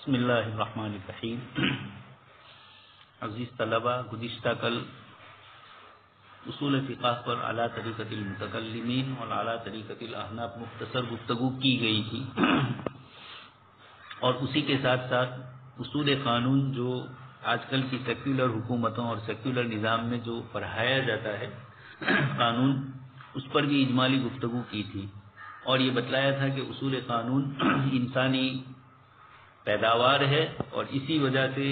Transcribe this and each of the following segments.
بسم اللہ الرحمن الرحیم۔ عزیز طلبہ، گزشتہ کل اصول فقہ پر اعلیٰ طریقۃ المتکلمین اور اعلیٰ طریقۃ الاحناف مختصر گفتگو کی گئی تھی، اور اسی کے ساتھ ساتھ اصول قانون جو آج کل کی سیکولر حکومتوں اور سیکولر نظام میں جو پڑھایا جاتا ہے قانون، اس پر بھی اجمالی گفتگو کی تھی، اور یہ بتلایا تھا کہ اصول قانون انسانی پیداوار ہے، اور اسی وجہ سے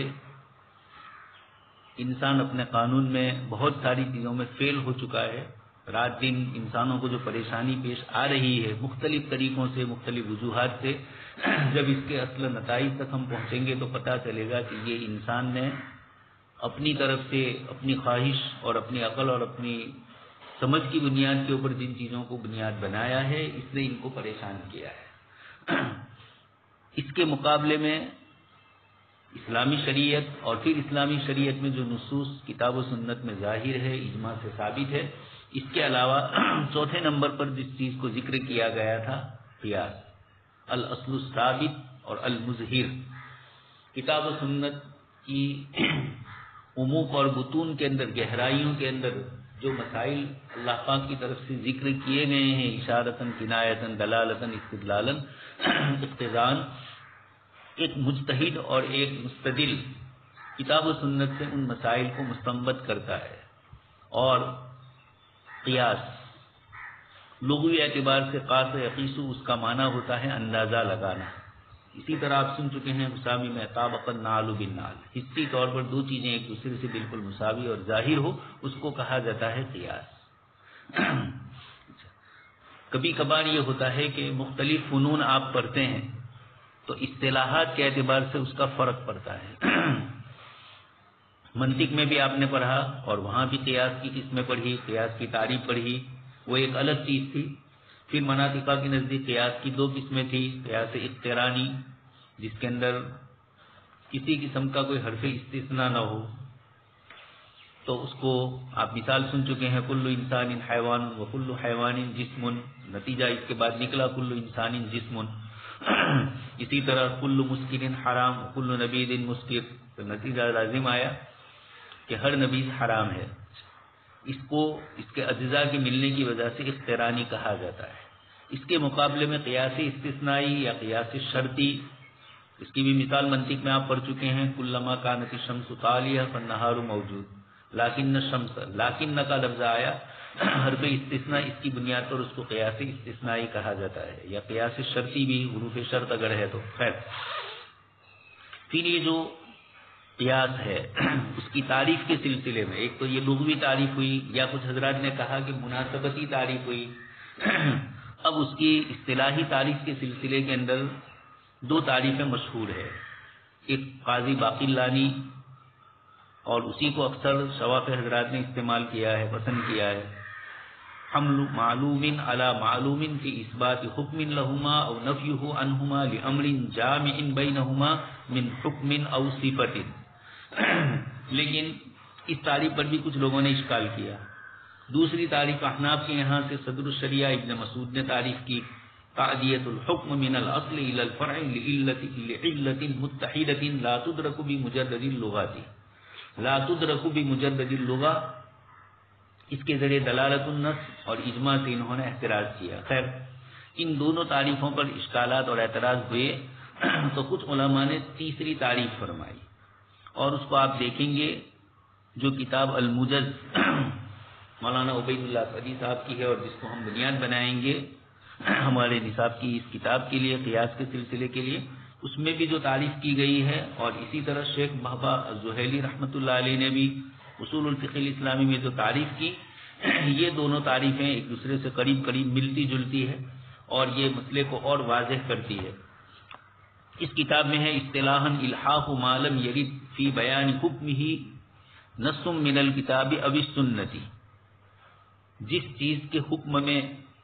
انسان اپنے قانون میں بہت ساری چیزوں میں فیل ہو چکا ہے۔ رات دن انسانوں کو جو پریشانی پیش آ رہی ہے مختلف طریقوں سے، مختلف وجوہات سے، جب اس کے اصل نتائج تک ہم پہنچیں گے تو پتہ چلے گا کہ یہ انسان نے اپنی طرف سے اپنی خواہش اور اپنی عقل اور اپنی سمجھ کی بنیاد کے اوپر جن چیزوں کو بنیاد بنایا ہے، اس نے ان کو پریشان کیا ہے۔ اس کے مقابلے میں اسلامی شریعت، اور پھر اسلامی شریعت میں جو نصوص کتاب و سنت میں ظاہر ہے، اجماع سے ثابت ہے، اس کے علاوہ چوتھے نمبر پر جس چیز کو ذکر کیا گیا تھا، قیاس، الاصل الثابت اور المظہر۔ کتاب و سنت کی عمق اور بطون کے اندر، گہرائیوں کے اندر جو مسائل اللہ پاک کی طرف سے ذکر کیے گئے ہیں، اشارتاً، کنایتاً، دلالتاً، استدلالاً، اقتضاءً، ایک مجتہد اور ایک مستدل کتاب و سنت سے ان مسائل کو مستنبط کرتا ہے۔ اور قیاس لغوی اعتبار سے قاس یقیس، اس کا معنی ہوتا ہے اندازہ لگانا۔ اسی طرح آپ سن چکے ہیں مساوی میں طابق النعل بالنعل، حصی طور پر دو چیزیں ایک دوسرے سے بالکل مساوی اور ظاہر ہو، اس کو کہا جاتا ہے قیاس۔ کبھی کبھار یہ ہوتا ہے کہ مختلف فنون آپ پڑھتے ہیں تو اصطلاحات کے اعتبار سے اس کا فرق پڑتا ہے۔ منطق میں بھی آپ نے پڑھا اور وہاں بھی قیاس کی قسمیں پڑھی، قیاس کی تعریف پڑھی، وہ ایک الگ چیز تھی۔ پھر مناطقہ کے نزدیک قیاس کی دو قسمیں تھی، قیاس اقترانی، جس کے اندر کسی قسم کا کوئی حرف استثناء نہ ہو، تو اس کو آپ مثال سن چکے ہیں، کل انسان حیوان و کل حیوان جسم، نتیجہ اس کے بعد نکلا کل انسان جسم۔ اسی طرح کل مسکر حرام و کل نبید مسکر، تو نتیجہ لازم آیا کہ ہر نبیذ حرام ہے۔ اس کو اس کے اجزاء کے ملنے کی وجہ سے اقترانی کہا جاتا ہے۔ اس کے مقابلے میں قیاس استثنائی یا قیاس شرطی، اس کی بھی مثال منطق میں آپ پڑھ چکے ہیں، کلما کانت الشمس طالیہ فالنہار موجود، لیکن الشمس، لیکن کا لفظ آیا حرف استثناء، اس کی بنیاد پر اس کو قیاس استثنائی کہا جاتا ہے، یا قیاس شرطی بھی، حروف شرط اگر ہے تو خیر۔ پھر یہ جو قیاس ہے اس کی تعریف کے سلسلے میں ایک تو یہ لغوی تعریف ہوئی، یا کچھ حضرات نے کہا کہ مناسبتی تعریف ہوئی۔ اب اس کی اصطلاحی تعریف کے سلسلے کے اندر دو تعریفیں مشہور ہے، ایک قاضی باقلانی، اور اسی کو اکثر شواف حضرات نے استعمال کیا ہے، پسند کیا ہے، حمل معلوم علی معلوم فی اثبات حکم لہما او نفیہ عنہما لامر جامع بینہما من حکم او صفت۔ لیکن اس تعریف پر بھی کچھ لوگوں نے اشکال کیا۔ دوسری تعریف احناف کے یہاں سے صدر الشریعہ ابن مسعود نے تعریف کی، تعدیۃ الحکم من الاصل الى الفرع لعلۃ متحدۃ لا تدرک بمجرد اللغات، لا تدرک بمجرد اللغہ، اس کے ذریعے دلالت النص اور اجماع سے انہوں نے احتراز کیا۔ خیر، ان دونوں تعریفوں پر اشکالات اور اعتراض ہوئے تو کچھ علماء نے تیسری تعریف فرمائی، اور اس کو آپ دیکھیں گے جو کتاب الموجز مولانا عبید اللہ سعدی صاحب کی ہے، اور جس کو ہم بنیاد بنائیں گے ہمارے نصاب کی اس کتاب کے لیے، قیاس کے سلسلے کے لیے، اس میں بھی جو تعریف کی گئی ہے، اور اسی طرح شیخ بہبا الزہیلی رحمۃ اللہ علیہ نے بھی اصول الفقہ الاسلامی میں جو تعریف کی، یہ دونوں تعریفیں ایک دوسرے سے قریب قریب ملتی جلتی ہے، اور یہ مسئلے کو اور واضح کرتی ہے۔ اس کتاب میں ہے اصطلاحاً الحاق ما لم یرد فی بیان حکمہ نص من الکتاب او السنۃ، جس چیز کے حکم میں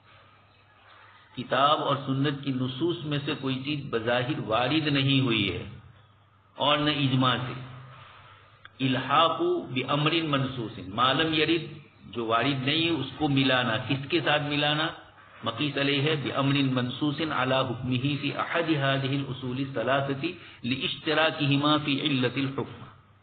کتاب اور سنت کی نصوص میں سے کوئی چیز بظاہر وارد نہیں ہوئی ہے اور نہ اجماع سے، الحاق بامر منصوص، ما لم یرد، جو وارد نہیں ہے اس کو ملانا، کس کے ساتھ ملانا؟ مقیس علیہ ہے بأمر منصوص علی حکمہ فی احد هذه الاصول الثلاثه لاشتراکہما فی علت الحکم.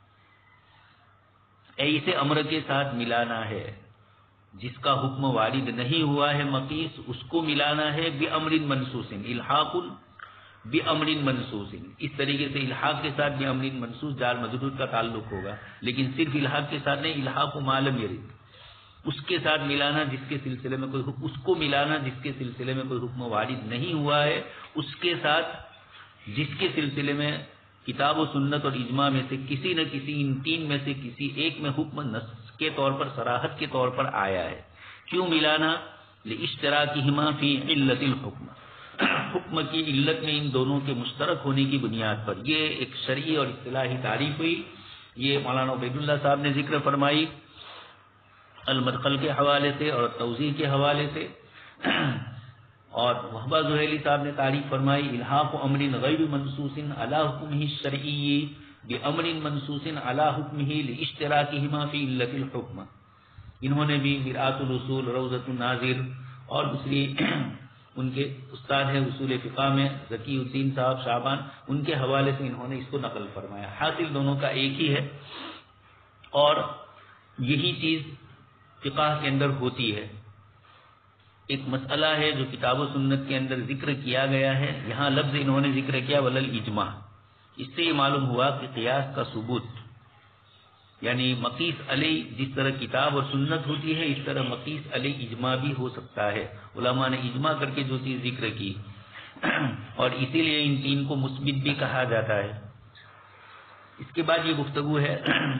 ایسے امر کے ساتھ ملانا ہے جس کا حکم وارد نہیں ہوا ہے مقیس، اس کو ملانا ہے بأمر منصوص، الحاق بأمر منصوص. اس طریقے سے الحاق کے ساتھ بأمر منصوص جار مجرور کا تعلق ہوگا، لیکن صرف الحاق کے ساتھ نہیں، الحاق ما لم یرد، اس کے ساتھ ملانا جس کے سلسلے میں کوئی حکم، اس کو ملانا جس کے سلسلے میں کوئی حکم وارد نہیں ہوا ہے، اس کے ساتھ جس کے سلسلے میں کتاب و سنت اور اجماع میں سے کسی نہ کسی ان تین میں سے کسی ایک میں حکم نص کے طور پر، صراحت کے طور پر آیا ہے. کیوں ملانا؟ لاشتراکہما فی علت الحکم، حکم کی علت میں ان دونوں کے مشترک ہونے کی بنیاد پر. یہ ایک شرعی اور اصطلاحی تعریف ہوئی، یہ مولانا عبید اللہ صاحب نے ذکر فرمائی المدخل کے حوالے سے اور توضیح کے حوالے سے، اور وہبہ زہیلی صاحب نے تعریف فرمائی الحاق امر غیر منصوص علی حکمہ الشرعی بامر منصوص علی حکمہ لاشتراکہما فی علت الحکم. انہوں نے بھی مرآت الاصول، روضۃ الناظر اور دوسری ان کے استاد ہیں اصول فقہ میں ذکی الدین صاحب شعبان، ان کے حوالے سے انہوں نے اس کو نقل فرمایا. حاصل دونوں کا ایک ہی ہے، اور یہی چیز فقہ کے اندر ہوتی ہے. ایک مسئلہ ہے جو کتاب و سنت کے اندر ذکر کیا گیا ہے، یہاں لفظ انہوں نے ذکر کیا ولل اجماع. اس سے یہ معلوم ہوا کہ قیاس کا ثبوت یعنی مقیس علیہ جس طرح کتاب اور سنت ہوتی ہے، اس طرح مقیس علیہ اجماع بھی ہو سکتا ہے. علماء نے اجماع کر کے جو چیز ذکر کی، اور اسی لیے ان تین کو مثبت بھی کہا جاتا ہے. اس کے بعد یہ گفتگو ہے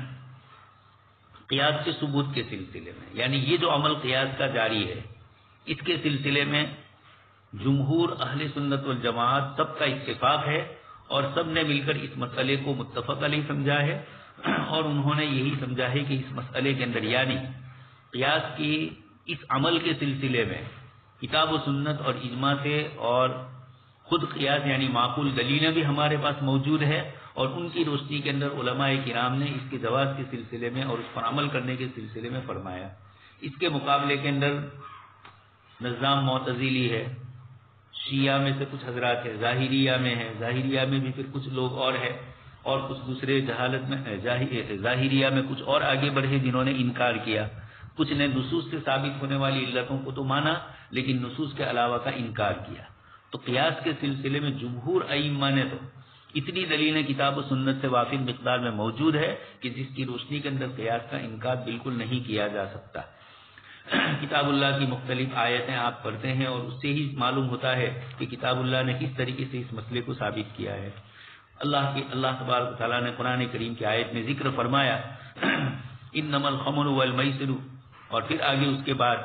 قیاس کے ثبوت کے سلسلے میں، یعنی یہ جو عمل قیاس کا جاری ہے اس کے سلسلے میں جمہور اہل سنت والجماعت سب کا اتفاق ہے، اور سب نے مل کر اس مسئلے کو متفق علیہ سمجھا ہے، اور انہوں نے یہی سمجھا ہے کہ اس مسئلے کے اندر یعنی قیاس کی اس عمل کے سلسلے میں کتاب و سنت اور اجماع سے اور خود قیاس یعنی معقول دلیلیں بھی ہمارے پاس موجود ہے، اور ان کی روشنی کے اندر علماء کرام نے اس کے جواز کے سلسلے میں اور اس پر عمل کرنے کے سلسلے میں فرمایا. اس کے مقابلے کے اندر نظام معتزلی ہے، شیعہ میں سے کچھ حضرات ہے، ظاہریہ میں ہے، ظاہریہ میں بھی پھر کچھ لوگ اور ہے، اور کچھ دوسرے جہالت میں ظاہریہ میں کچھ اور آگے بڑھے جنہوں نے انکار کیا. کچھ نے نصوص سے ثابت ہونے والی علتوں کو تو مانا لیکن نصوص کے علاوہ کا انکار کیا. تو قیاس کے سلسلے میں جمہور ائمہ نے تو اتنی دلیلیں کتاب و سنت سے وافر مقدار میں موجود ہے کہ جس کی روشنی کے اندر قیاس کا انکار بالکل نہیں کیا جا سکتا. کتاب اللہ کی مختلف آیتیں آپ پڑھتے ہیں اور اس سے ہی معلوم ہوتا ہے کہ کتاب اللہ نے کس طریقے سے اس مسئلے کو ثابت کیا ہے. اللہ تبارک و تعالیٰ نے قرآن کریم کی آیت میں ذکر فرمایا انما الخمر والمیسر، اور پھر آگے اس کے بعد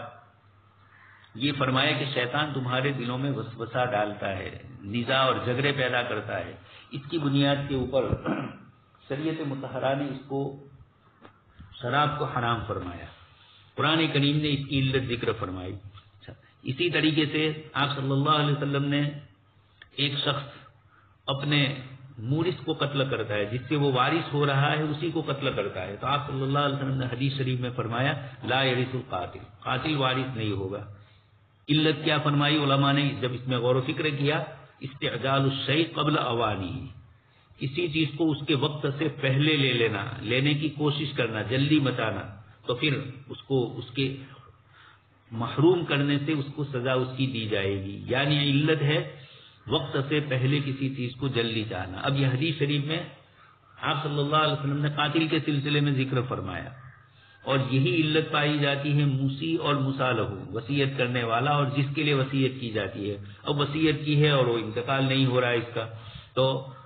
یہ فرمایا کہ شیطان تمہارے دلوں میں وسوسہ ڈالتا ہے، نزاع اور جھگڑے پیدا کرتا ہے. اس کی بنیاد کے اوپر شریعت مطہرہ نے اس کو شراب کو حرام فرمایا، قرآن کریم نے اس کی علت ذکر فرمائی. اسی طریقے سے آپ صلی اللہ علیہ وسلم نے ایک شخص اپنے مورث کو قتل کرتا ہے، جس سے وہ وارث ہو رہا ہے اسی کو قتل کرتا ہے، تو آپ صلی اللہ علیہ وسلم نے حدیث شریف میں فرمایا لا یرث القاتل، قاتل وارث نہیں ہوگا. علت کیا فرمائی علماء نے جب اس میں غور و فکر کیا؟ استعجال الشیء قبل اوانی، کسی چیز کو اس کے وقت سے پہلے لے لینا، لینے کی کوشش کرنا، جلدی مچانا، تو پھر اس کو اس کے محروم کرنے سے اس کو سزا اس کی دی جائے گی. یعنی علت ہے وقت سے پہلے کسی چیز کو جلدی چاہنا. اب یہ حدیث شریف میں آپ صلی اللہ علیہ وسلم نے قاتل کے سلسلے میں ذکر فرمایا، اور یہی علت پائی جاتی ہے موسی اور مصالح، وصیت کرنے والا اور جس کے لیے وصیت کی جاتی ہے. اب وصیت کی ہے اور وہ انتقال نہیں ہو رہا ہے اس کا، تو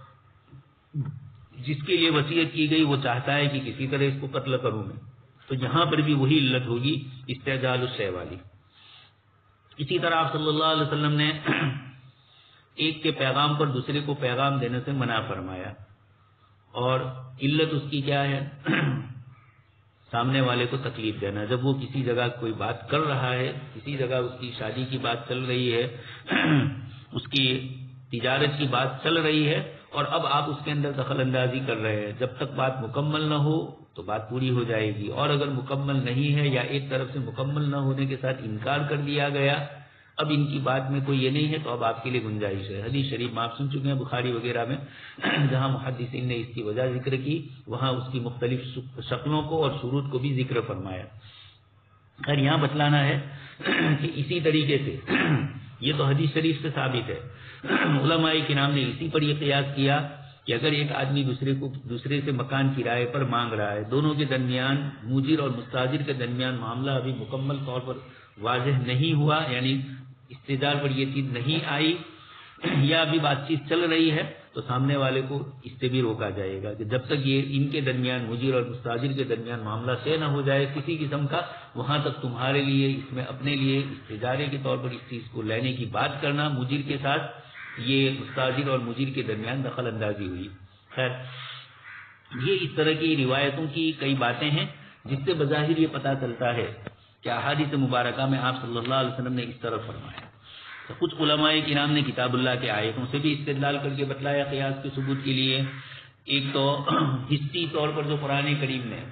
جس کے لیے وصیت کی گئی وہ چاہتا ہے کہ کسی طرح اس کو قتل کروں میں، تو یہاں پر بھی وہی علت ہوگی استعجال الشیء والی. اسی طرح آپ صلی اللہ علیہ وسلم نے ایک کے پیغام پر دوسرے کو پیغام دینے سے منع فرمایا، اور علت اس کی کیا ہے؟ سامنے والے کو تکلیف دینا. جب وہ کسی جگہ کوئی بات کر رہا ہے، کسی جگہ اس کی شادی کی بات چل رہی ہے، اس کی تجارت کی بات چل رہی ہے، اور اب آپ اس کے اندر دخل اندازی کر رہے ہیں، جب تک بات مکمل نہ ہو تو بات پوری ہو جائے گی، اور اگر مکمل نہیں ہے یا ایک طرف سے مکمل نہ ہونے کے ساتھ انکار کر دیا گیا، اب ان کی بات میں کوئی یہ نہیں ہے تو اب آپ کے لیے گنجائش ہے. حدیث شریف میں آپ سن چکے ہیں بخاری وغیرہ میں، جہاں محدثین نے اس کی وجہ ذکر کی وہاں اس کی مختلف شکلوں کو اور شروط کو بھی ذکر فرمایا. خیر یہاں بتلانا ہے کہ اسی طریقے سے یہ تو حدیث شریف سے ثابت ہے، علماء کرام نے اسی پر یہ قیاس کیا کہ اگر ایک آدمی دوسرے سے مکان کرائے پر مانگ رہا ہے، دونوں کے درمیان موجر اور مستاجر کے درمیان معاملہ ابھی مکمل طور پر واضح نہیں ہوا، یعنی استدلال پر یہ چیز نہیں آئی یا ابھی بات چیت چل رہی ہے، تو سامنے والے کو اس سے بھی روکا جائے گا کہ جب تک یہ ان کے درمیان مجیر اور مستاجر کے درمیان معاملہ طے نہ ہو جائے کسی قسم کا، وہاں تک تمہارے لیے اس میں اپنے لیے استجارے کے طور پر اس چیز کو لینے کی بات کرنا مجیر کے ساتھ، یہ مستاجر اور مجیر کے درمیان دخل اندازی ہوئی. خیر یہ اس طرح کی روایتوں کی کئی باتیں ہیں جس سے بظاہر یہ پتہ چلتا ہے کہ احادیث مبارکہ میں آپ صلی اللہ علیہ وسلم نے اس طرح فرمایا. تو کچھ علماء کرام نے کتاب اللہ کے آیتوں سے بھی استدلال کر کے بتلایا قیاس کے ثبوت کے لیے. ایک تو حصی طور پر جو قرآن کریم نے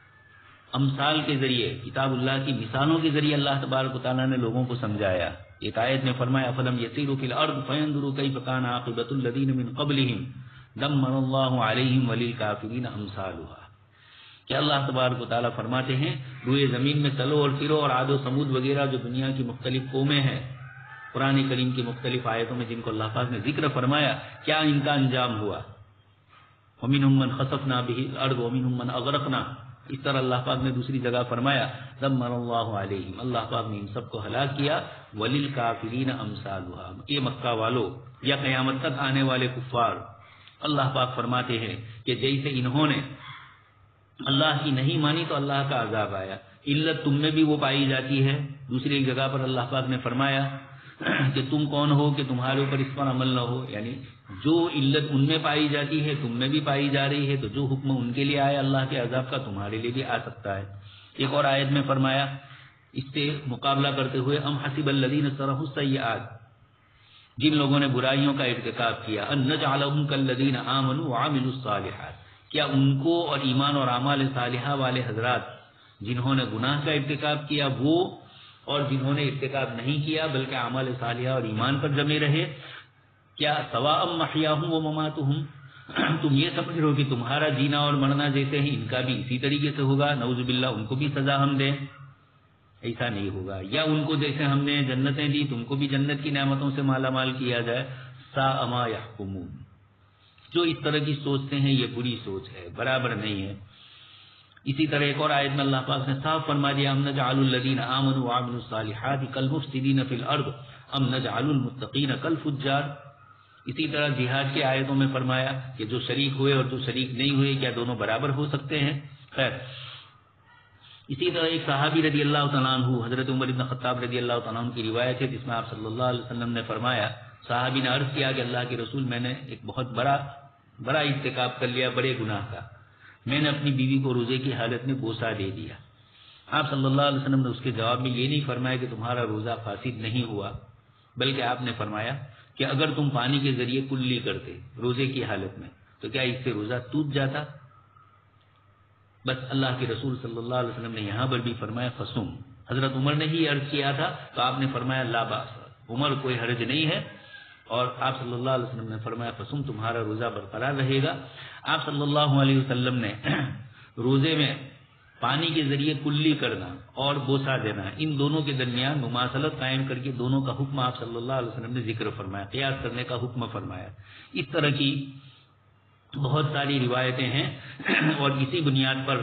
امثال کے ذریعے کتاب اللہ کی مثالوں کے ذریعے اللہ تبارک و تعالیٰ نے لوگوں کو سمجھایا. ایک آیت میں فرمایا افلم یسیروا فی الارض فینظروا کیف کان عاقبۃ الذین من قبلہم دمر اللہ علیہم وللکافرین امثالها، کہ اللہ تبارک و تعالیٰ فرماتے ہیں روئے زمین میں چلو اور پھرو، اور عاد و ثمود وغیرہ جو دنیا کی مختلف قومیں ہیں قرآن کریم کی مختلف آیتوں میں جن کو اللہ پاک نے ذکر فرمایا، کیا ان کا انجام ہوا. ومنہم من خسفنا بہ الارض ومنہم من اغرقنا، اس طرح اللہ پاک نے دوسری جگہ فرمایا دمر اللہ علیہم، اللہ پاک نے ان سب کو ہلاک کیا. وللکافرین امثالها، یہ مکہ والوں یا قیامت تک آنے والے کفار، اللہ پاک فرماتے ہیں کہ جیسے انہوں نے اللہ کی نہیں مانی تو اللہ کا عذاب آیا. علت تم میں بھی وہ پائی جاتی ہے. دوسری ایک جگہ پر اللہ پاک نے فرمایا کہ تم کون ہو کہ تمہارے اوپر اس پر عمل نہ ہو، یعنی جو علت ان میں پائی جاتی ہے تم میں بھی پائی جا رہی ہے، تو جو حکم ان کے لیے آیا اللہ کے عذاب کا تمہارے لیے بھی آ سکتا ہے. ایک اور آیت میں فرمایا اس سے مقابلہ کرتے ہوئے ام حسب الذین اجترحوا السیئات، جن لوگوں نے برائیوں کا ارتکاب کیا، ان نجعلهم کالذین آمنوا وعملوا الصالحات، کیا ان کو اور ایمان اور اعمال صالحہ والے حضرات جنہوں نے گناہ کا ارتکاب کیا وہ اور جنہوں نے ارتکاب نہیں کیا بلکہ اعمال صالحہ اور ایمان پر جمے رہے، کیا سواء محیاہم و مماتہم، تم یہ سمجھ رہو کہ تمہارا جینا اور مرنا جیسے ہیں ان کا بھی اسی طریقے سے ہوگا، نعوذ باللہ ان کو بھی سزا ہم دیں؟ ایسا نہیں ہوگا. یا ان کو جیسے ہم نے جنتیں دی تم کو بھی جنت کی نعمتوں سے مالا مال کیا جائے. ساء ما یحکمون، جو اس طرح کی سوچتے ہیں یہ بری سوچ ہے، برابر نہیں ہے. اسی طرح ایک اور آیت میں اللہ پاک نے صاف فرما دیا ام نجعل الذین آمنوا وعملوا الصالحات کالمفسدین فی الارض ام نجعل المتقین کالفجار. اسی طرح جہاد کی آیتوں میں فرمایا کہ جو شریک ہوئے اور جو شریک نہیں ہوئے کیا دونوں برابر ہو سکتے ہیں. خیر اسی طرح ایک صحابی رضی اللہ تعالیٰ عنہ حضرت عمر بن خطاب رضی اللہ تعالیٰ عنہ کی روایت ہے جس میں آپ صلی اللہ علیہ وسلم نے فرمایا، صحابی نے عرض کیا کہ اللہ کے رسول میں نے ایک بہت بڑا ارتکاب کر لیا، بڑے گناہ کا. میں نے اپنی بیوی کو روزے کی حالت میں بوسہ دے دیا. آپ صلی اللہ علیہ وسلم نے اس کے جواب میں یہ نہیں فرمایا کہ تمہارا روزہ فاسد نہیں ہوا، بلکہ آپ نے فرمایا کہ اگر تم پانی کے ذریعے کلی کرتے روزے کی حالت میں تو کیا اس سے روزہ ٹوٹ جاتا؟ بس اللہ کے رسول صلی اللہ علیہ وسلم نے یہاں پر بھی فرمایا فصم. حضرت عمر نے ہی عرض کیا تھا تو آپ نے فرمایا لا باس، عمر کوئی حرج نہیں ہے، اور آپ صلی اللہ علیہ وسلم نے فرمایا فصم، تمہارا روزہ برقرار رہے گا. آپ صلی اللہ علیہ وسلم نے روزے میں پانی کے ذریعے کلی کرنا اور بوسہ دینا ان دونوں کے درمیان مماثلت قائم کر کے دونوں کا حکم آپ صلی اللہ علیہ وسلم نے ذکر فرمایا، قیاس کرنے کا حکم فرمایا. اس طرح کی بہت ساری روایتیں ہیں اور اسی بنیاد پر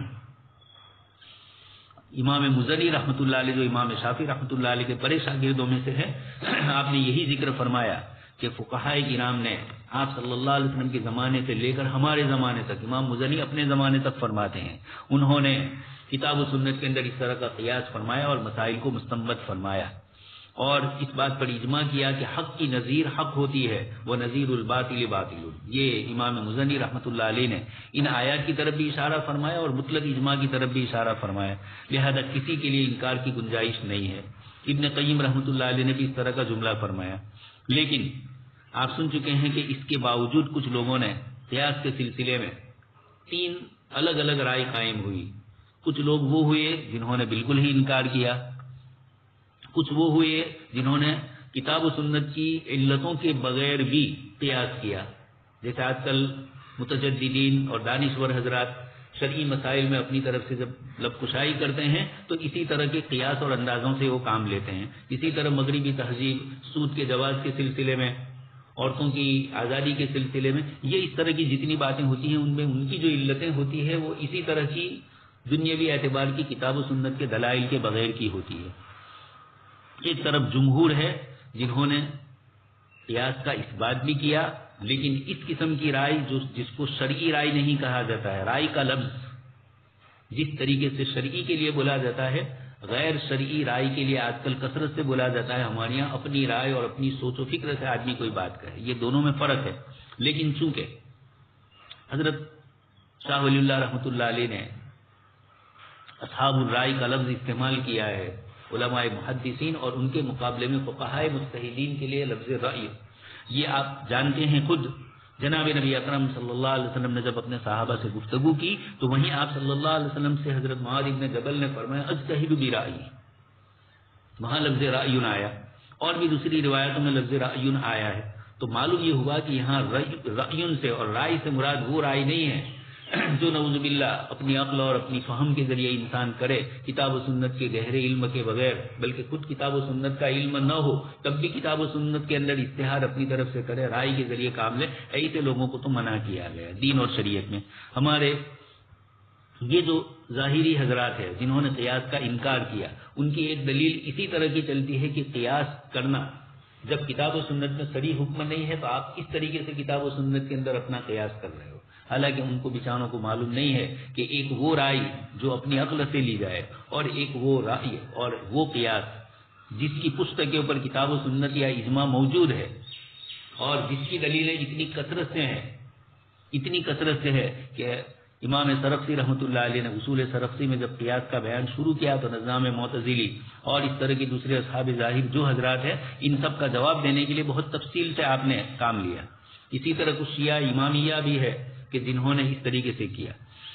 امام مزنی رحمۃ اللہ علیہ جو امام شافعی رحمۃ اللہ علیہ کے بڑے شاگردوں میں سے ہے، آپ نے یہی ذکر فرمایا کہ فقہائے کرام نے آپ صلی اللہ علیہ وسلم کے زمانے سے لے کر ہمارے زمانے تک، امام مزنی اپنے زمانے تک فرماتے ہیں، انہوں نے کتاب و سنت کے اندر اس طرح کا قیاس فرمایا اور مسائل کو مستنبط فرمایا اور اس بات پر اجماع کیا کہ حق کی نظیر حق ہوتی ہے وہ نظیر الباطل باطل. یہ امام مزنی رحمۃ اللہ علیہ نے ان آیات کی طرف بھی اشارہ فرمایا اور مطلق اجماع کی طرف بھی اشارہ فرمایا، لہذا کسی کے لیے انکار کی گنجائش نہیں ہے. ابن قیم رحمۃ اللہ علیہ نے بھی اس طرح کا جملہ فرمایا. لیکن آپ سن چکے ہیں کہ اس کے باوجود کچھ لوگوں نے قیاس کے سلسلے میں 3 الگ الگ رائے قائم ہوئی. کچھ لوگ وہ ہوئے جنہوں نے بالکل ہی انکار کیا، کچھ وہ ہوئے جنہوں نے کتاب و سنت کی علتوں کے بغیر بھی قیاس کیا، جیسے آج کل متجددین اور دانشور حضرات شرعی مسائل میں اپنی طرف سے جب لب کشائی کرتے ہیں تو اسی طرح کے قیاس اور اندازوں سے وہ کام لیتے ہیں. اسی طرح مغربی تہذیب سود کے جواز کے سلسلے میں، عورتوں کی آزادی کے سلسلے میں، یہ اس طرح کی جتنی باتیں ہوتی ہیں ان میں ان کی جو علتیں ہوتی ہے وہ اسی طرح کی دنیاوی اعتبار کی کتاب و سنت کے دلائل کے بغیر کی ہوتی ہے. ایک طرف جمہور ہے جنہوں نے قیاس کا اس بات بھی کیا، لیکن اس قسم کی رائے جس کو شرعی رائے نہیں کہا جاتا ہے، رائے کا لفظ جس طریقے سے شرعی کے لیے بولا جاتا ہے غیر شرعی رائے کے لیے آج کل کثرت سے بولا جاتا ہے. ہمارے یہاں اپنی رائے اور اپنی سوچ و فکر سے آدمی کوئی بات کہے، یہ دونوں میں فرق ہے. لیکن چونکہ حضرت شاہ ولی اللہ رحمۃ اللہ علیہ نے اصحاب الرائے کا لفظ استعمال کیا ہے، علماء محدثین اور ان کے مقابلے میں فقہاء مجتہدین کے لیے لفظ رائے، یہ آپ جانتے ہیں. خود جناب نبی اکرم صلی اللہ علیہ وسلم نے جب اپنے صحابہ سے گفتگو کی تو وہیں آپ صلی اللہ علیہ وسلم سے حضرت معاذ بن جبل نے فرمایا اجتہد برائے، وہاں لفظ رائے آیا، اور بھی دوسری روایتوں میں لفظ رائے آیا ہے. تو معلوم یہ ہوا کہ یہاں رائے سے اور رائے سے مراد وہ رائے نہیں ہے جو نعوذ باللہ اپنی عقل اور اپنی فہم کے ذریعے انسان کرے کتاب و سنت کے گہرے علم کے بغیر، بلکہ خود کتاب و سنت کا علم نہ ہو تب بھی کتاب و سنت کے اندر اشتہار اپنی طرف سے کرے، رائے کے ذریعے کام لے. ایسے لوگوں کو تو منع کیا گیا دین اور شریعت میں. ہمارے یہ جو ظاہری حضرات ہیں جنہوں نے قیاس کا انکار کیا، ان کی ایک دلیل اسی طرح کی چلتی ہے کہ قیاس کرنا جب کتاب و سنت میں صریح حکم نہیں ہے تو آپ اس طریقے سے کتاب و سنت کے اندر اپنا قیاس کر رہے ہو. حالانکہ ان کو بیچاروں کو معلوم نہیں ہے کہ ایک وہ رائے جو اپنی عقل سے لی جائے اور ایک وہ رائے اور وہ قیاس جس کی پشت کے اوپر کتاب و سنت یا اجماع موجود ہے اور جس کی دلیلیں اتنی کثرت سے ہے کہ امام سرخسی رحمۃ اللہ علیہ نے اصول سرخسی میں جب قیاس کا بیان شروع کیا تو نظام معتزلی اور اس طرح کے دوسرے اصحاب ظاہر جو حضرات ہیں ان سب کا جواب دینے کے لیے بہت تفصیل سے آپ نے کام لیا. اسی طرح کچھ شیعہ امامیہ بھی ہے کہ جنہوں نے اس طریقے سے کیا.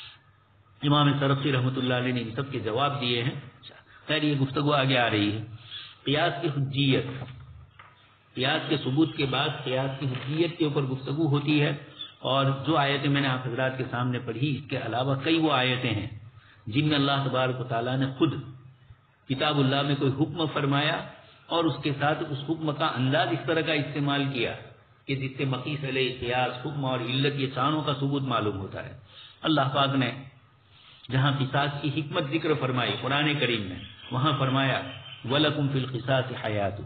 امام سرخسی رحمۃ اللہ علیہ نے ان سب کے جواب دیے ہیں. خیر یہ گفتگو آگے آ رہی ہے. قیاس کی حجیت، قیاس کے ثبوت کے بعد قیاس کی حجیت کے اوپر گفتگو ہوتی ہے. اور جو آیتیں میں نے آپ حضرات کے سامنے پڑھی اس کے علاوہ کئی وہ آیتیں ہیں جن میں اللہ تبارک و تعالیٰ نے خود کتاب اللہ میں کوئی حکم فرمایا اور اس کے ساتھ اس حکم کا انداز اس طرح کا استعمال کیا کہ جس سے مقیس علیہ قیاس، حکم اور علت یہ چاروں کا ثبوت معلوم ہوتا ہے. اللہ پاک نے جہاں قصاص کی حکمت ذکر فرمائی قرآن کریم میں، وہاں فرمایا وَلَكُمْ فِي الْقِصَاصِ حَيَاتٌ.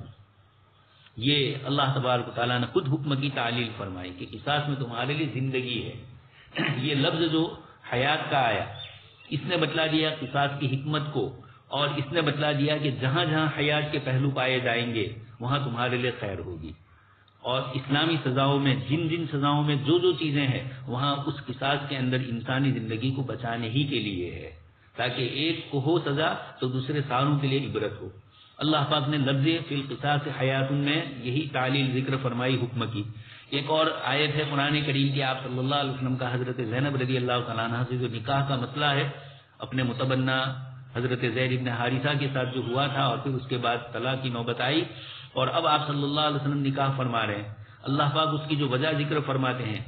یہ اللہ تبارک و تعالیٰ نے خود حکم کی تعلیل فرمائی کہ قصاص میں تمہارے لیے زندگی ہے. یہ لفظ جو حیات کا آیا اس نے بتلا دیا قصاص کی حکمت کو، اور اس نے بتلا دیا کہ جہاں جہاں حیات کے پہلو پائے جائیں گے وہاں تمہارے لیے خیر ہوگی. اور اسلامی سزاؤں میں جن جن سزاؤں میں جو جو چیزیں ہیں وہاں اس قصاص کے اندر انسانی زندگی کو بچانے ہی کے لیے ہے، تاکہ ایک کو ہو سزا تو دوسرے ساروں کے لیے عبرت ہو. اللہ پاک نے لفظ فی القصاص حیات میں یہی تعلیل ذکر فرمائی حکم کی. ایک اور آیت ہے قرآن کریم کی آپ صلی اللہ علیہ وسلم کا حضرت زینب رضی اللہ تعالیٰ عنہ سے جو نکاح کا مسئلہ ہے اپنے متبنہ حضرت زید بن حارثہ کے ساتھ جو ہوا تھا اور پھر اس کے بعد طلاق کی نوبت آئی اور اب آپ صلی اللہ علیہ وسلم نکاح فرما رہے ہیں. اللہ پاک اس کی جو وجہ ذکر فرماتے ہیں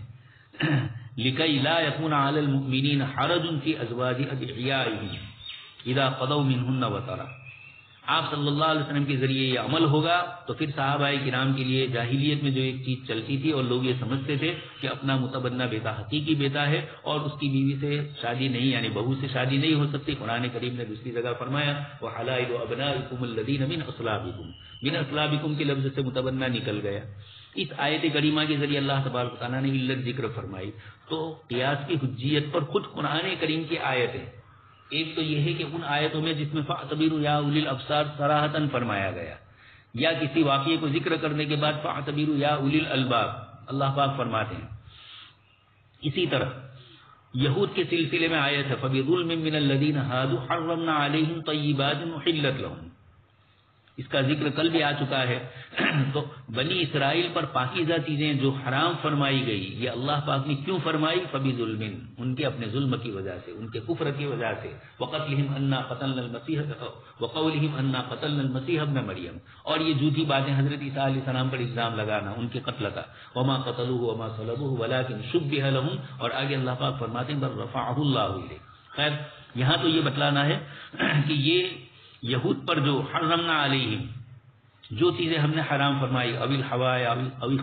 لِكَيْ لَا يَكُونَ عَلَى الْمُؤْمِنِينَ حَرَجٌ فِي أَزْوَاجِ أَدْعِيَائِهِمْ إِذَا قَضَوْا مِنْهُنَّ وَطَرًا. آپ صلی اللہ علیہ وسلم کے ذریعے یہ عمل ہوگا تو پھر صحابہ کرام کے لیے جاہلیت میں جو ایک چیز چلتی تھی اور لوگ یہ سمجھتے تھے کہ اپنا متبنہ بیٹا حقیقی بیٹا ہے اور اس کی بیوی سے شادی نہیں یعنی بہو سے شادی نہیں ہو سکتی. قرآن کریم نے دوسری جگہ فرمایا وَحَلَائِلُ أَبْنَائِكُمُ الَّذِينَ مِنْ أَصْلَابِكُمْ، من اصلابکم کے لفظ سے متبنہ نکل گیا. اس آیت کریمہ کے ذریعے اللہ تبارک و تعالیٰ نے علت ذکر فرمائی. تو قیاس کی حجیت پر خود قرآن کریم کی آیتیں، ایک تو یہ ہے کہ ان آیتوں میں جس میں فَاعْتَبِرُوا يَا أُولِي الْأَبْصَارِ صراحتاً فرمایا گیا، یا کسی واقعے کو ذکر کرنے کے بعد فَاعْتَبِرُوا يَا أُولِي الْأَلْبَابِ اللہ پاک فرماتے ہیں. اسی طرح یہود کے سلسلے میں آیت ہے فَبِظُلْمٍ مِّنَ الَّذِينَ هَادُوا حَرَّمْنَا عَلَيْهِمْ طَيِّبَاتٍ أُحِلَّتْ لَهُمْ. اس کا ذکر کل بھی آ چکا ہے. تو بنی اسرائیل پر پاکیزہ چیزیں جو حرام فرمائی گئی یہ اللہ پاک نے کیوں فرمائی؟ فبظلم، ان کے اپنے ظلم کی وجہ سے، ان کے کفر کی وجہ سے. وقتلہم انا قتلنا المسیح وقولہم انا قتلنا المسیح ابن مریم، اور یہ جھوٹی باتیں حضرت عیسیٰ علیہ السلام پر الزام لگانا ان کے قتل کا. وما قتلوه وما صلبوه ولكن شبه لهم، اور آگے اللہ پاک فرماتے ہیں بل رفعہ اللہ الیہ. خیر یہاں تو یہ بتلانا ہے کہ یہ یہود پر جو حرمنا علیہم، جو چیزیں ہم نے حرام فرمائی، اویل حوایا اویل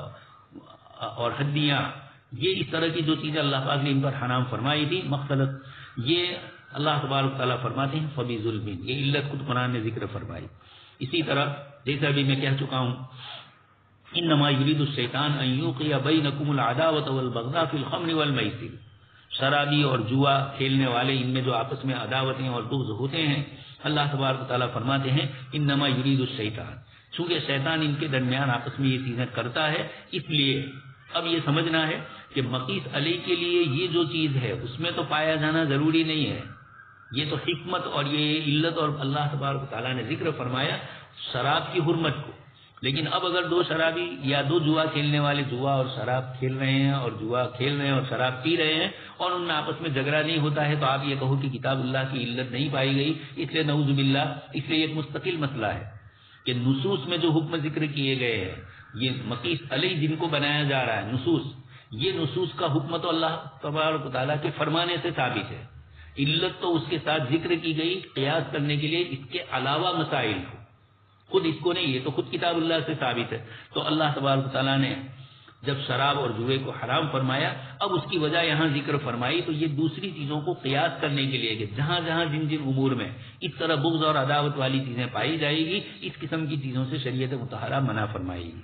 اور حدیاں، یہ اس طرح کی جو چیزیں اللہ پاک نے ان پر حرام فرمائی تھی مختلط، یہ اللہ تبارک تعالیٰ فرماتے ہیں فبظلم، یہ علت خود قرآن نے ذکر فرمائی. اسی طرح جیسا ابھی میں کہہ چکا ہوں انما یرید الشیطان ان یوقع بینکم العداوۃ والبغضاء فی الخمر والمیسر، شرابی اور جوا کھیلنے والے ان میں جو آپس میں عداوتیں اور بغض ہوتے ہیں، اللہ تبارک تعالیٰ فرماتے ہیں انما یرید الشیطان، چونکہ شیطان ان کے درمیان آپس میں یہ چیزیں کرتا ہے. اس لیے اب یہ سمجھنا ہے کہ مقیس علیہ کے لیے یہ جو چیز ہے اس میں تو پایا جانا ضروری نہیں ہے، یہ تو حکمت اور یہ علت اور اللہ تبارک تعالیٰ نے ذکر فرمایا شراب کی حرمت کو. لیکن اب اگر دو شرابی یا دو جوا کھیلنے والے جوا اور شراب کھیل رہے ہیں اور جوا کھیل رہے ہیں اور شراب پی رہے ہیں اور ان میں آپس میں جھگڑا نہیں ہوتا ہے، تو آپ یہ کہو کہ کتاب اللہ کی علت نہیں پائی گئی، اس لیے نعوذ باللہ، اس لیے ایک مستقل مسئلہ ہے کہ نصوص میں جو حکم ذکر کیے گئے ہیں، یہ مقیس علیہ جن کو بنایا جا رہا ہے نصوص، یہ نصوص کا حکم تو اللہ تبارک و تعالیٰ کے فرمانے سے ثابت ہے. علت تو اس کے ساتھ ذکر کی گئی قیاس کرنے کے لیے اس کے علاوہ مسائل کو، خود اس کو نہیں، یہ تو خود کتاب اللہ سے ثابت ہے. تو اللہ تبارک و تعالیٰ نے جب شراب اور جوئے کو حرام فرمایا، اب اس کی وجہ یہاں ذکر فرمائی، تو یہ دوسری چیزوں کو قیاس کرنے کے لیے کہ جہاں جہاں جن جن امور میں اس طرح بغض اور عداوت والی چیزیں پائی جائے گی، اس قسم کی چیزوں سے شریعت مطہرہ منع فرمائے گی.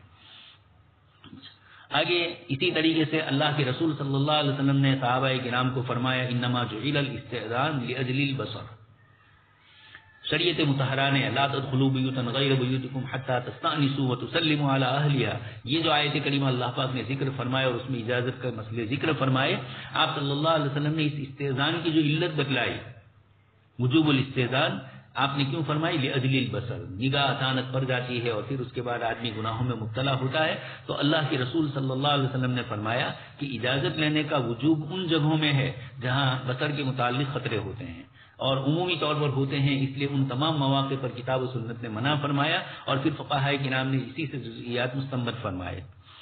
آگے اسی طریقے سے اللہ کے رسول صلی اللہ علیہ وسلم نے صحابہ کرام کو فرمایا انما جعل الاستئذان لاجل البصر، شریعت مطہرہ نے لا تدخلوا بیوتا غیر بیوتکم حتی تستأنسوا وتسلموا علی اہلہا، یہ جو آیت کریمہ اللہ پاک نے ذکر فرمایا اور اس میں اجازت کا مسئلے ذکر فرمائے، آپ صلی اللہ علیہ وسلم نے اس استئذان کی جو علت بتلائی وجوب الاستئذان، آپ نے کیوں فرمائی؟ لاجل البصر، نگاہ اچانک پڑ جاتی ہے اور پھر اس کے بعد آدمی گناہوں میں مبتلا ہوتا ہے، تو اللہ کے رسول صلی اللہ علیہ وسلم نے فرمایا کہ اجازت لینے کا وجوب ان جگہوں میں ہے جہاں بصر کے متعلق خطرے ہوتے ہیں اور عمومی طور پر ہوتے ہیں، اس لیے ان تمام مواقع پر کتاب و سنت نے منع فرمایا اور پھر فقہاء کرام نے اسی سے جزئیات مستنبط فرمائے.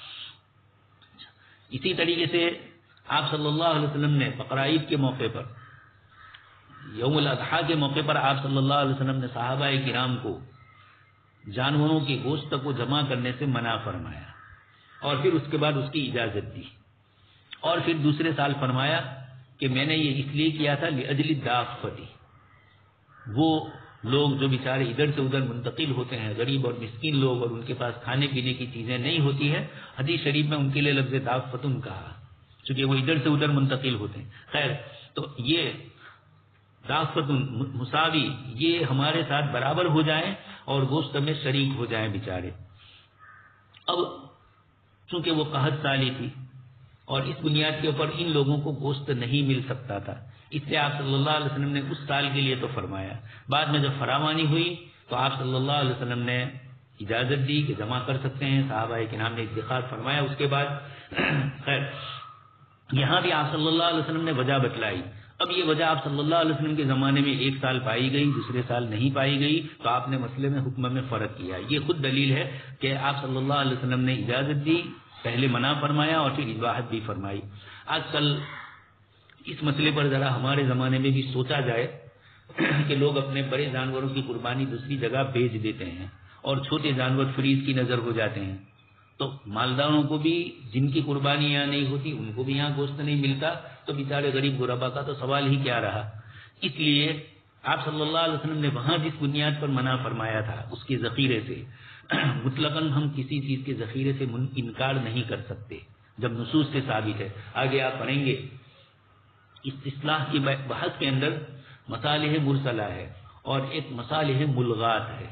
اسی طریقے سے آپ صلی اللہ علیہ وسلم نے بقرعید کے موقع پر، یوم الاضحیٰ کے موقع پر آپ صلی اللہ علیہ وسلم نے صحابہ کرام کو جانوروں کے گوشت کو جمع کرنے سے منع فرمایا اور پھر اس کے بعد اس کی اجازت دی، اور پھر دوسرے سال فرمایا کہ میں نے یہ اس لیے کیا تھا لاجل الدافتی، وہ لوگ جو بیچارے ادھر سے ادھر منتقل ہوتے ہیں، غریب اور مسکین لوگ، اور ان کے پاس کھانے پینے کی چیزیں نہیں ہوتی ہے، حدیث شریف میں ان کے لیے لفظ دافتن کہا چونکہ وہ ادھر سے ادھر منتقل ہوتے ہیں. خیر، تو یہ دافتن مساوی، یہ ہمارے ساتھ برابر ہو جائیں اور گوشت میں شریک ہو جائیں بیچارے. اب چونکہ وہ قحط سالی تھی اور اس بنیاد کے اوپر ان لوگوں کو گوشت نہیں مل سکتا تھا، اس لیے آپ صلی اللہ علیہ وسلم نے اس سال کے لیے تو فرمایا. بعد میں جب فراوانی ہوئی تو آپ صلی اللہ علیہ وسلم نے اجازت دی کہ جمع کر سکتے ہیں، صحابہ کرام نے اتخاذ فرمایا اس کے بعد. خیر، یہاں بھی آپ صلی اللہ علیہ وسلم نے وجہ بتلائی. اب یہ وجہ آپ صلی اللہ علیہ وسلم کے زمانے میں ایک سال پائی گئی، دوسرے سال نہیں پائی گئی، تو آپ نے مسئلے میں حکم میں فرق کیا. یہ خود دلیل ہے کہ آپ صلی اللہ علیہ وسلم نے اجازت دی، پہلے منع فرمایا اور پھر اباحت بھی فرمائی. آج کل اس مسئلے پر ذرا ہمارے زمانے میں بھی سوچا جائے کہ لوگ اپنے بڑے جانوروں کی قربانی دوسری جگہ بھیج دیتے ہیں اور چھوٹے جانور فریز کی نظر ہو جاتے ہیں، تو مالداروں کو بھی جن کی قربانی یہاں نہیں ہوتی ان کو بھی یہاں گوشت نہیں ملتا، تو بیچارے غریب غربا کا تو سوال ہی کیا رہا. اس لیے آپ صلی اللہ علیہ وسلم نے وہاں جس بنیاد پر منع فرمایا تھا اس کے ذخیرے سے، مطلقاً ہم کسی چیز کے ذخیرے سے انکار نہیں کر سکتے جب نصوص سے ثابت ہے. آگے آپ پڑھیں گے اس اصلاح کی بحث کے اندر مصالح مرسلہ ہے اور ایک مصالح ملغات ہے.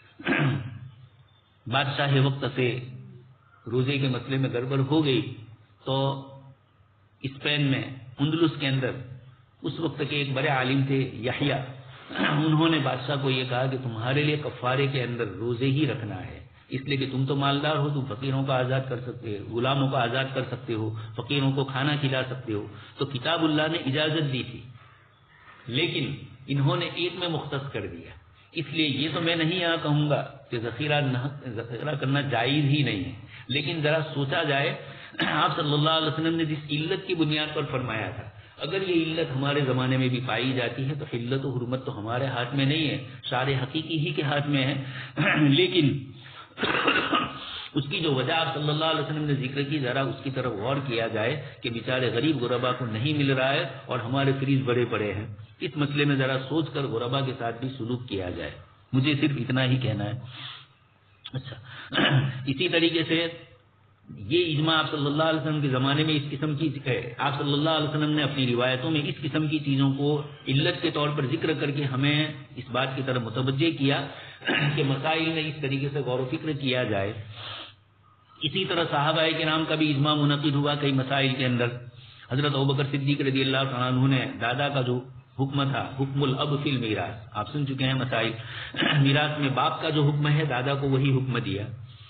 بادشاہ وقت سے روزے کے مسئلے میں گڑبڑ ہو گئی تو اسپین میں اندلس کے اندر اس وقت کے ایک بڑے عالم تھے یحییٰ انہوں نے بادشاہ کو یہ کہا کہ تمہارے لیے کفارے کے اندر روزے ہی رکھنا ہے، اس لیے کہ تم تو مالدار ہو، تم فقیروں کو آزاد کر سکتے ہو، غلاموں کو آزاد کر سکتے ہو، فقیروں کو کھانا کھلا سکتے ہو. تو کتاب اللہ نے اجازت دی تھی، لیکن انہوں نے ایک میں مختص کر دیا. اس لیے یہ تو میں نہیں یہاں کہوں گا کہ ذخیرہ کرنا جائز ہی نہیں ہے، لیکن ذرا سوچا جائے آپ صلی اللہ علیہ وسلم نے جس علت کی بنیاد پر فرمایا تھا، اگر یہ علت ہمارے زمانے میں بھی پائی جاتی ہے تو حلت و حرمت تو ہمارے ہاتھ میں نہیں ہے، شارع حقیقی ہی کے ہاتھ میں ہے. لیکن اس کی جو وجہ آپ صلی اللہ علیہ وسلم نے ذکر کی، ذرا اس کی طرف غور کیا جائے کہ بیچارے غریب غربا کو نہیں مل رہا ہے اور ہمارے فریج بڑے پڑے ہیں. اس مسئلے میں ذرا سوچ کر غربا کے ساتھ بھی سلوک کیا جائے. مجھے صرف اتنا ہی کہنا ہے. اچھا، اسی طریقے سے یہ اجماع آپ صلی اللہ علیہ وسلم کے زمانے میں اس قسم کی ہے. آپ صلی اللہ علیہ وسلم نے اپنی روایتوں میں اس قسم کی چیزوں کو علت کے طور پر ذکر کر کے ہمیں اس بات کی طرف متوجہ کیا کہ مسائل میں اس طریقے سے غور و فکر کیا جائے. اسی طرح صحابہ کرام کا بھی اجماع منعقد ہوا کئی مسائل کے اندر. حضرت ابوبکر صدیق رضی اللہ تعالیٰ عنہ نے دادا کا جو حکم تھا، حکم الاب فی المیراث، آپ سن چکے ہیں مسائل، میراث میں باپ کا جو حکم ہے دادا کو وہی حکم دیا.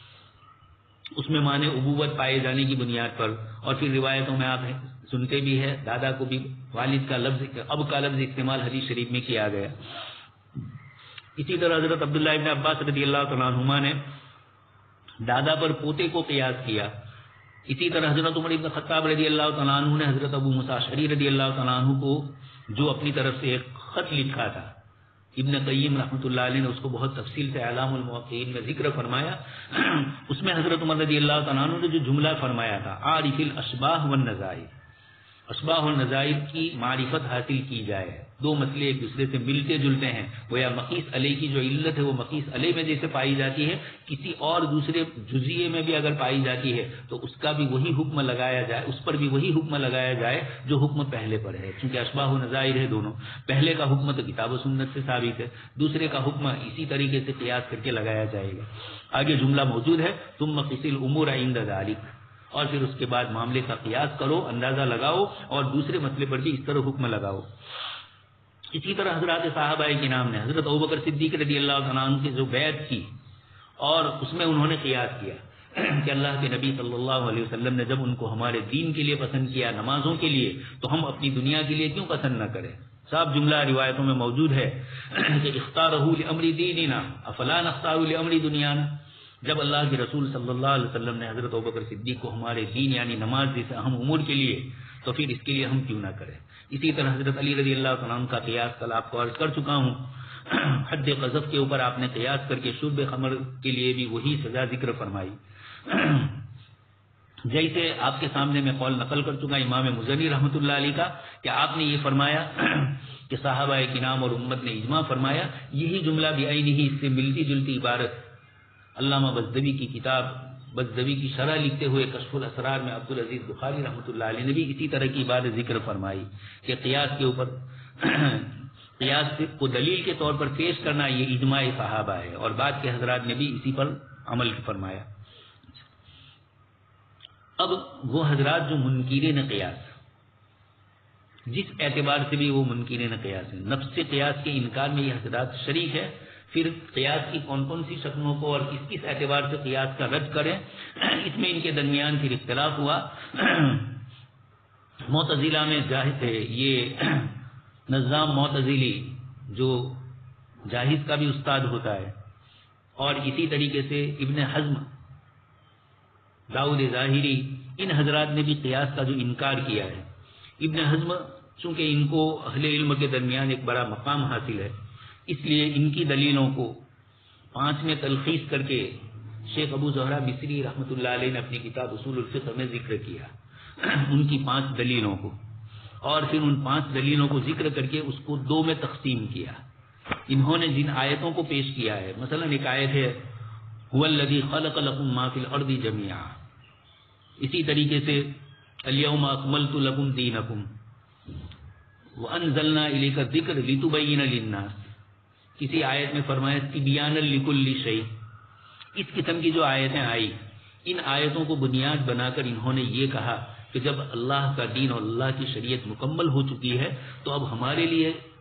اس میں معنی ابوت پائے جانے کی بنیاد پر، اور پھر روایتوں میں آپ سنتے بھی ہے دادا کو بھی والد کا لفظ، اب کا لفظ استعمال حدیث شریف میں کیا گیا. اسی طرح حضرت عبداللہ ابن عباس رضی اللہ تعالیٰ عنہما نے دادا پر پوتے کو قیاس کیا. اسی طرح حضرت عمر ابن خطاب رضی اللہ تعالیٰ عنہ نے حضرت ابو موسیٰ اشعری رضی اللہ تعالیٰ عنہ کو جو اپنی طرف سے ایک خط لکھا تھا، ابن قیم رحمۃ اللہ علیہ نے اس کو بہت تفصیل سے اعلام الموقعین میں ذکر فرمایا. اس میں حضرت عمر رضی اللہ تعالیٰ عنہ نے جو جملہ فرمایا تھا، عارف الاشباہ والنظائر، اشباہ و نظائر کی معرفت حاصل کی جائے. دو مسئلے ایک دوسرے سے ملتے جلتے ہیں، وہ یا مقیس علیہ کی جو علت ہے وہ مقیس علیہ میں جیسے پائی جاتی ہے، کسی اور دوسرے جزیے میں بھی اگر پائی جاتی ہے تو اس کا بھی وہی حکم لگایا جائے، اس پر بھی وہی حکم لگایا جائے جو حکم پہلے پر ہے. چونکہ اشباہ و نظائر ہے دونوں، پہلے کا حکم تو کتاب و سنت سے ثابت ہے، دوسرے کا حکم اسی طریقے سے قیاس کر کے لگایا جائے گا. آگے جملہ موجود ہے، ثم قس الامور عند ذلک، اور پھر اس کے بعد معاملے کا قیاس کرو، اندازہ لگاؤ اور دوسرے مسئلے پر بھی اس طرح حکم لگاؤ. اسی طرح حضرات صحابہ کرام نے حضرت ابوبکر صدیق رضی اللہ عنہ کی جو بیعت کی اور اس میں انہوں نے قیاس کیا کہ اللہ کے نبی صلی اللہ علیہ وسلم نے جب ان کو ہمارے دین کے لیے پسند کیا، نمازوں کے لیے، تو ہم اپنی دنیا کے لیے کیوں پسند نہ کریں. صاحب جملہ روایتوں میں موجود ہے کہ اختارہ لامر دیننا افلا نختار لامر دنیانا. جب اللہ کے رسول صلی اللہ علیہ وسلم نے حضرت ابوبکر صدیق کو ہمارے دین یعنی نماز جیسے اہم امور کے لیے، تو پھر اس کے لیے ہم کیوں نہ کریں. اسی طرح حضرت علی رضی اللہ عنہ کا قیاس کل آپ کو عرض کر چکا ہوں. حد قذف کے اوپر آپ نے قیاس کر کے شرب خمر کے لیے بھی وہی سزا ذکر فرمائی. جیسے آپ کے سامنے میں قول نقل کر چکا امام مزنی رحمۃ اللہ علیہ کا کہ آپ نے یہ فرمایا کہ صحابہ کرام اور امت نے اجماع فرمایا. یہی جملہ بھی عینی اس سے ملتی جلتی عبارت علامہ بزدوی کی کتاب بزدوی کی شرح لکھتے ہوئے کشف الاسرار میں عبدالعزیز بخاری رحمۃ اللہ علیہ نے بھی اسی طرح کی عبارت ذکر فرمائی کہ قیاس کے اوپر قیاس کو دلیل کے طور پر پیش کرنا یہ اجماع صحابہ ہے، اور بعد کے حضرات نے بھی اسی پر عمل فرمایا. اب وہ حضرات جو منکرین قیاس، جس اعتبار سے بھی وہ منکرین قیاس ہیں، نفس قیاس کے انکار میں یہ حضرات شریک ہے. پھر قیاس کی کون کون سی شکلوں کو اور کس کس اعتبار سے قیاس کا رد کریں، اس میں ان کے درمیان پھر اختلاف ہوا. معتزلہ میں جاہز ہے یہ نظام معتزلی جو جاہز کا بھی استاد ہوتا ہے، اور اسی طریقے سے ابن حزم، داؤد ظاہری، ان حضرات نے بھی قیاس کا جو انکار کیا ہے. ابن حزم چونکہ ان کو اہل علم کے درمیان ایک بڑا مقام حاصل ہے، اس لیے ان کی دلیلوں کو 5 میں تلخیص کر کے شیخ ابو زہرا مصری رحمۃ اللہ علیہ نے اپنی کتاب اصول الفقہ میں ذکر کیا ان کی 5 دلیلوں کو، اور پھر ان 5 دلیلوں کو ذکر کر کے اس کو 2 میں تقسیم کیا. انہوں نے جن آیتوں کو پیش کیا ہے، مثلا ایک آیت ہے هو الذی خلق لکم ما فی الارض جميعا، اسی طریقے سے الیوم اکملت لکم دینکم وانزلنا الیک الذکر لتبین للناس. کسی آیت میں فرمایا تبیانا لکل شیء. اس قسم کی جو آیتیں آئی، ان آیتوں کو بنیاد بنا کر انہوں نے یہ کہا کہ جب اللہ کا دین اور اللہ کی شریعت مکمل ہو چکی ہے تو اب ہمارے لیے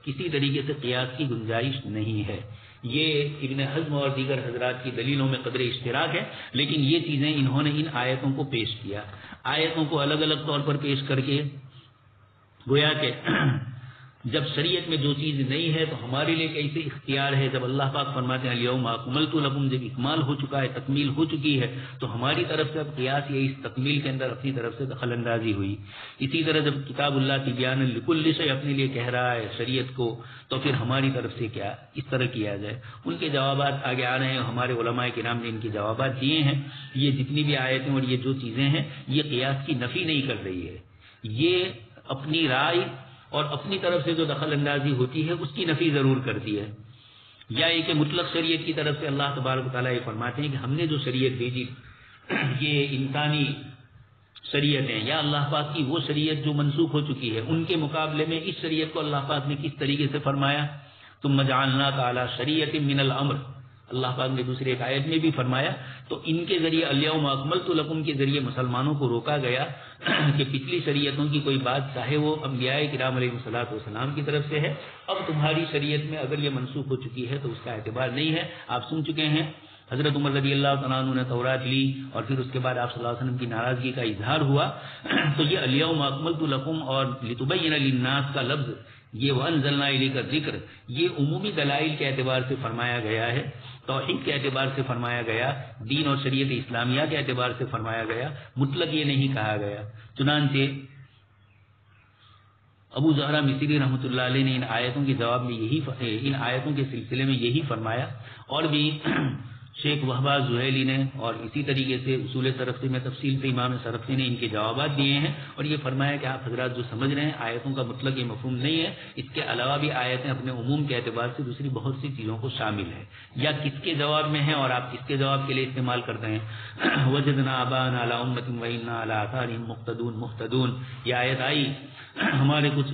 کسی طریقے سے قیاس کی گنجائش نہیں ہے۔ یہ ابن حزم اور دیگر حضرات کی دلیلوں میں قدر اشتراک ہے، لیکن یہ چیزیں انہوں نے ان آیتوں کو پیش کیا، آیتوں کو الگ الگ طور پر پیش کر کے گویا کہ جب شریعت میں جو چیز نہیں ہے تو ہمارے لیے کیسے اختیار ہے، جب اللہ پاک فرماتے ہیں الیوم اکملت لکم، جب اکمال ہو چکا ہے، تکمیل ہو چکی ہے، تو ہماری طرف سے اب قیاس یا اس تکمیل کے اندر اپنی طرف سے دخل اندازی ہوئی۔ اسی طرح جب کتاب اللہ تبیان لکل شیء اپنے لیے کہہ رہا ہے شریعت کو، تو پھر ہماری طرف سے کیا اس طرح کیا جائے۔ ان کے جوابات آگے آ رہے ہیں، ہمارے علماء کرام نے ان کے جوابات دیے ہیں۔ یہ جتنی بھی آیتیں اور یہ جو چیزیں ہیں، یہ قیاس کی نفی نہیں کر رہی ہے، یہ اپنی رائے اور اپنی طرف سے جو دخل اندازی ہوتی ہے اس کی نفی ضرور کرتی ہے۔ یا یہ کہ مطلق شریعت کی طرف سے اللہ تبارک و تعالیٰ یہ فرماتے ہیں کہ ہم نے جو شریعت بھیجی یہ انسانی شریعت ہے، یا اللہ پاک کی وہ شریعت جو منسوخ ہو چکی ہے، ان کے مقابلے میں اس شریعت کو اللہ پاک نے کس طریقے سے فرمایا، ثم جعلناک علی شریعۃ من الامر، اللہ پاک نے دوسری ایک آیت میں بھی فرمایا۔ تو ان کے ذریعے الیوم اکملت لکم کے ذریعے مسلمانوں کو روکا گیا کہ پچھلی شریعتوں کی کوئی بات چاہے وہ انبیاء کرام علیہ الصلوۃ والسلام کی طرف سے ہے، اب تمہاری شریعت میں اگر یہ منسوخ ہو چکی ہے تو اس کا اعتبار نہیں ہے۔ آپ سن چکے ہیں حضرت عمر رضی اللہ تعالیٰ عنہ نے تورات لی اور پھر اس کے بعد آپ صلی اللہ علیہ وسلم کی ناراضگی کا اظہار ہوا، تو یہ الیوم اکملت لکم اور لتبین للناس کا لفظ، یہ وانزلنا الیک الذکر، یہ عمومی دلائل کے اعتبار سے فرمایا گیا ہے، توحید کے اعتبار سے فرمایا گیا، دین اور شریعت اسلامیہ کے اعتبار سے فرمایا گیا، مطلق یہ نہیں کہا گیا۔ چنانچہ ابو زہرہ مصری رحمۃ اللہ علیہ نے ان آیتوں کے جواب میں ان آیتوں کے سلسلے میں یہی فرمایا، اور بھی شیخ وہبہ زہیلی نے اور اسی طریقے سے اصول سرخسی میں تفصیل سے امام سرخسی نے ان کے جوابات دیے ہیں، اور یہ فرمایا کہ آپ حضرات جو سمجھ رہے ہیں آیتوں کا مطلق یہ مفہوم نہیں ہے، اس کے علاوہ بھی آیتیں اپنے عموم کے اعتبار سے دوسری بہت سی چیزوں کو شامل ہے، یا کس کے جواب میں ہیں اور آپ کس کے جواب کے لیے استعمال کرتے ہیں۔ وجدنا آباءنا علی امۃ وإنا علی آثارہم مقتدون، یہ آیت آئی، ہمارے کچھ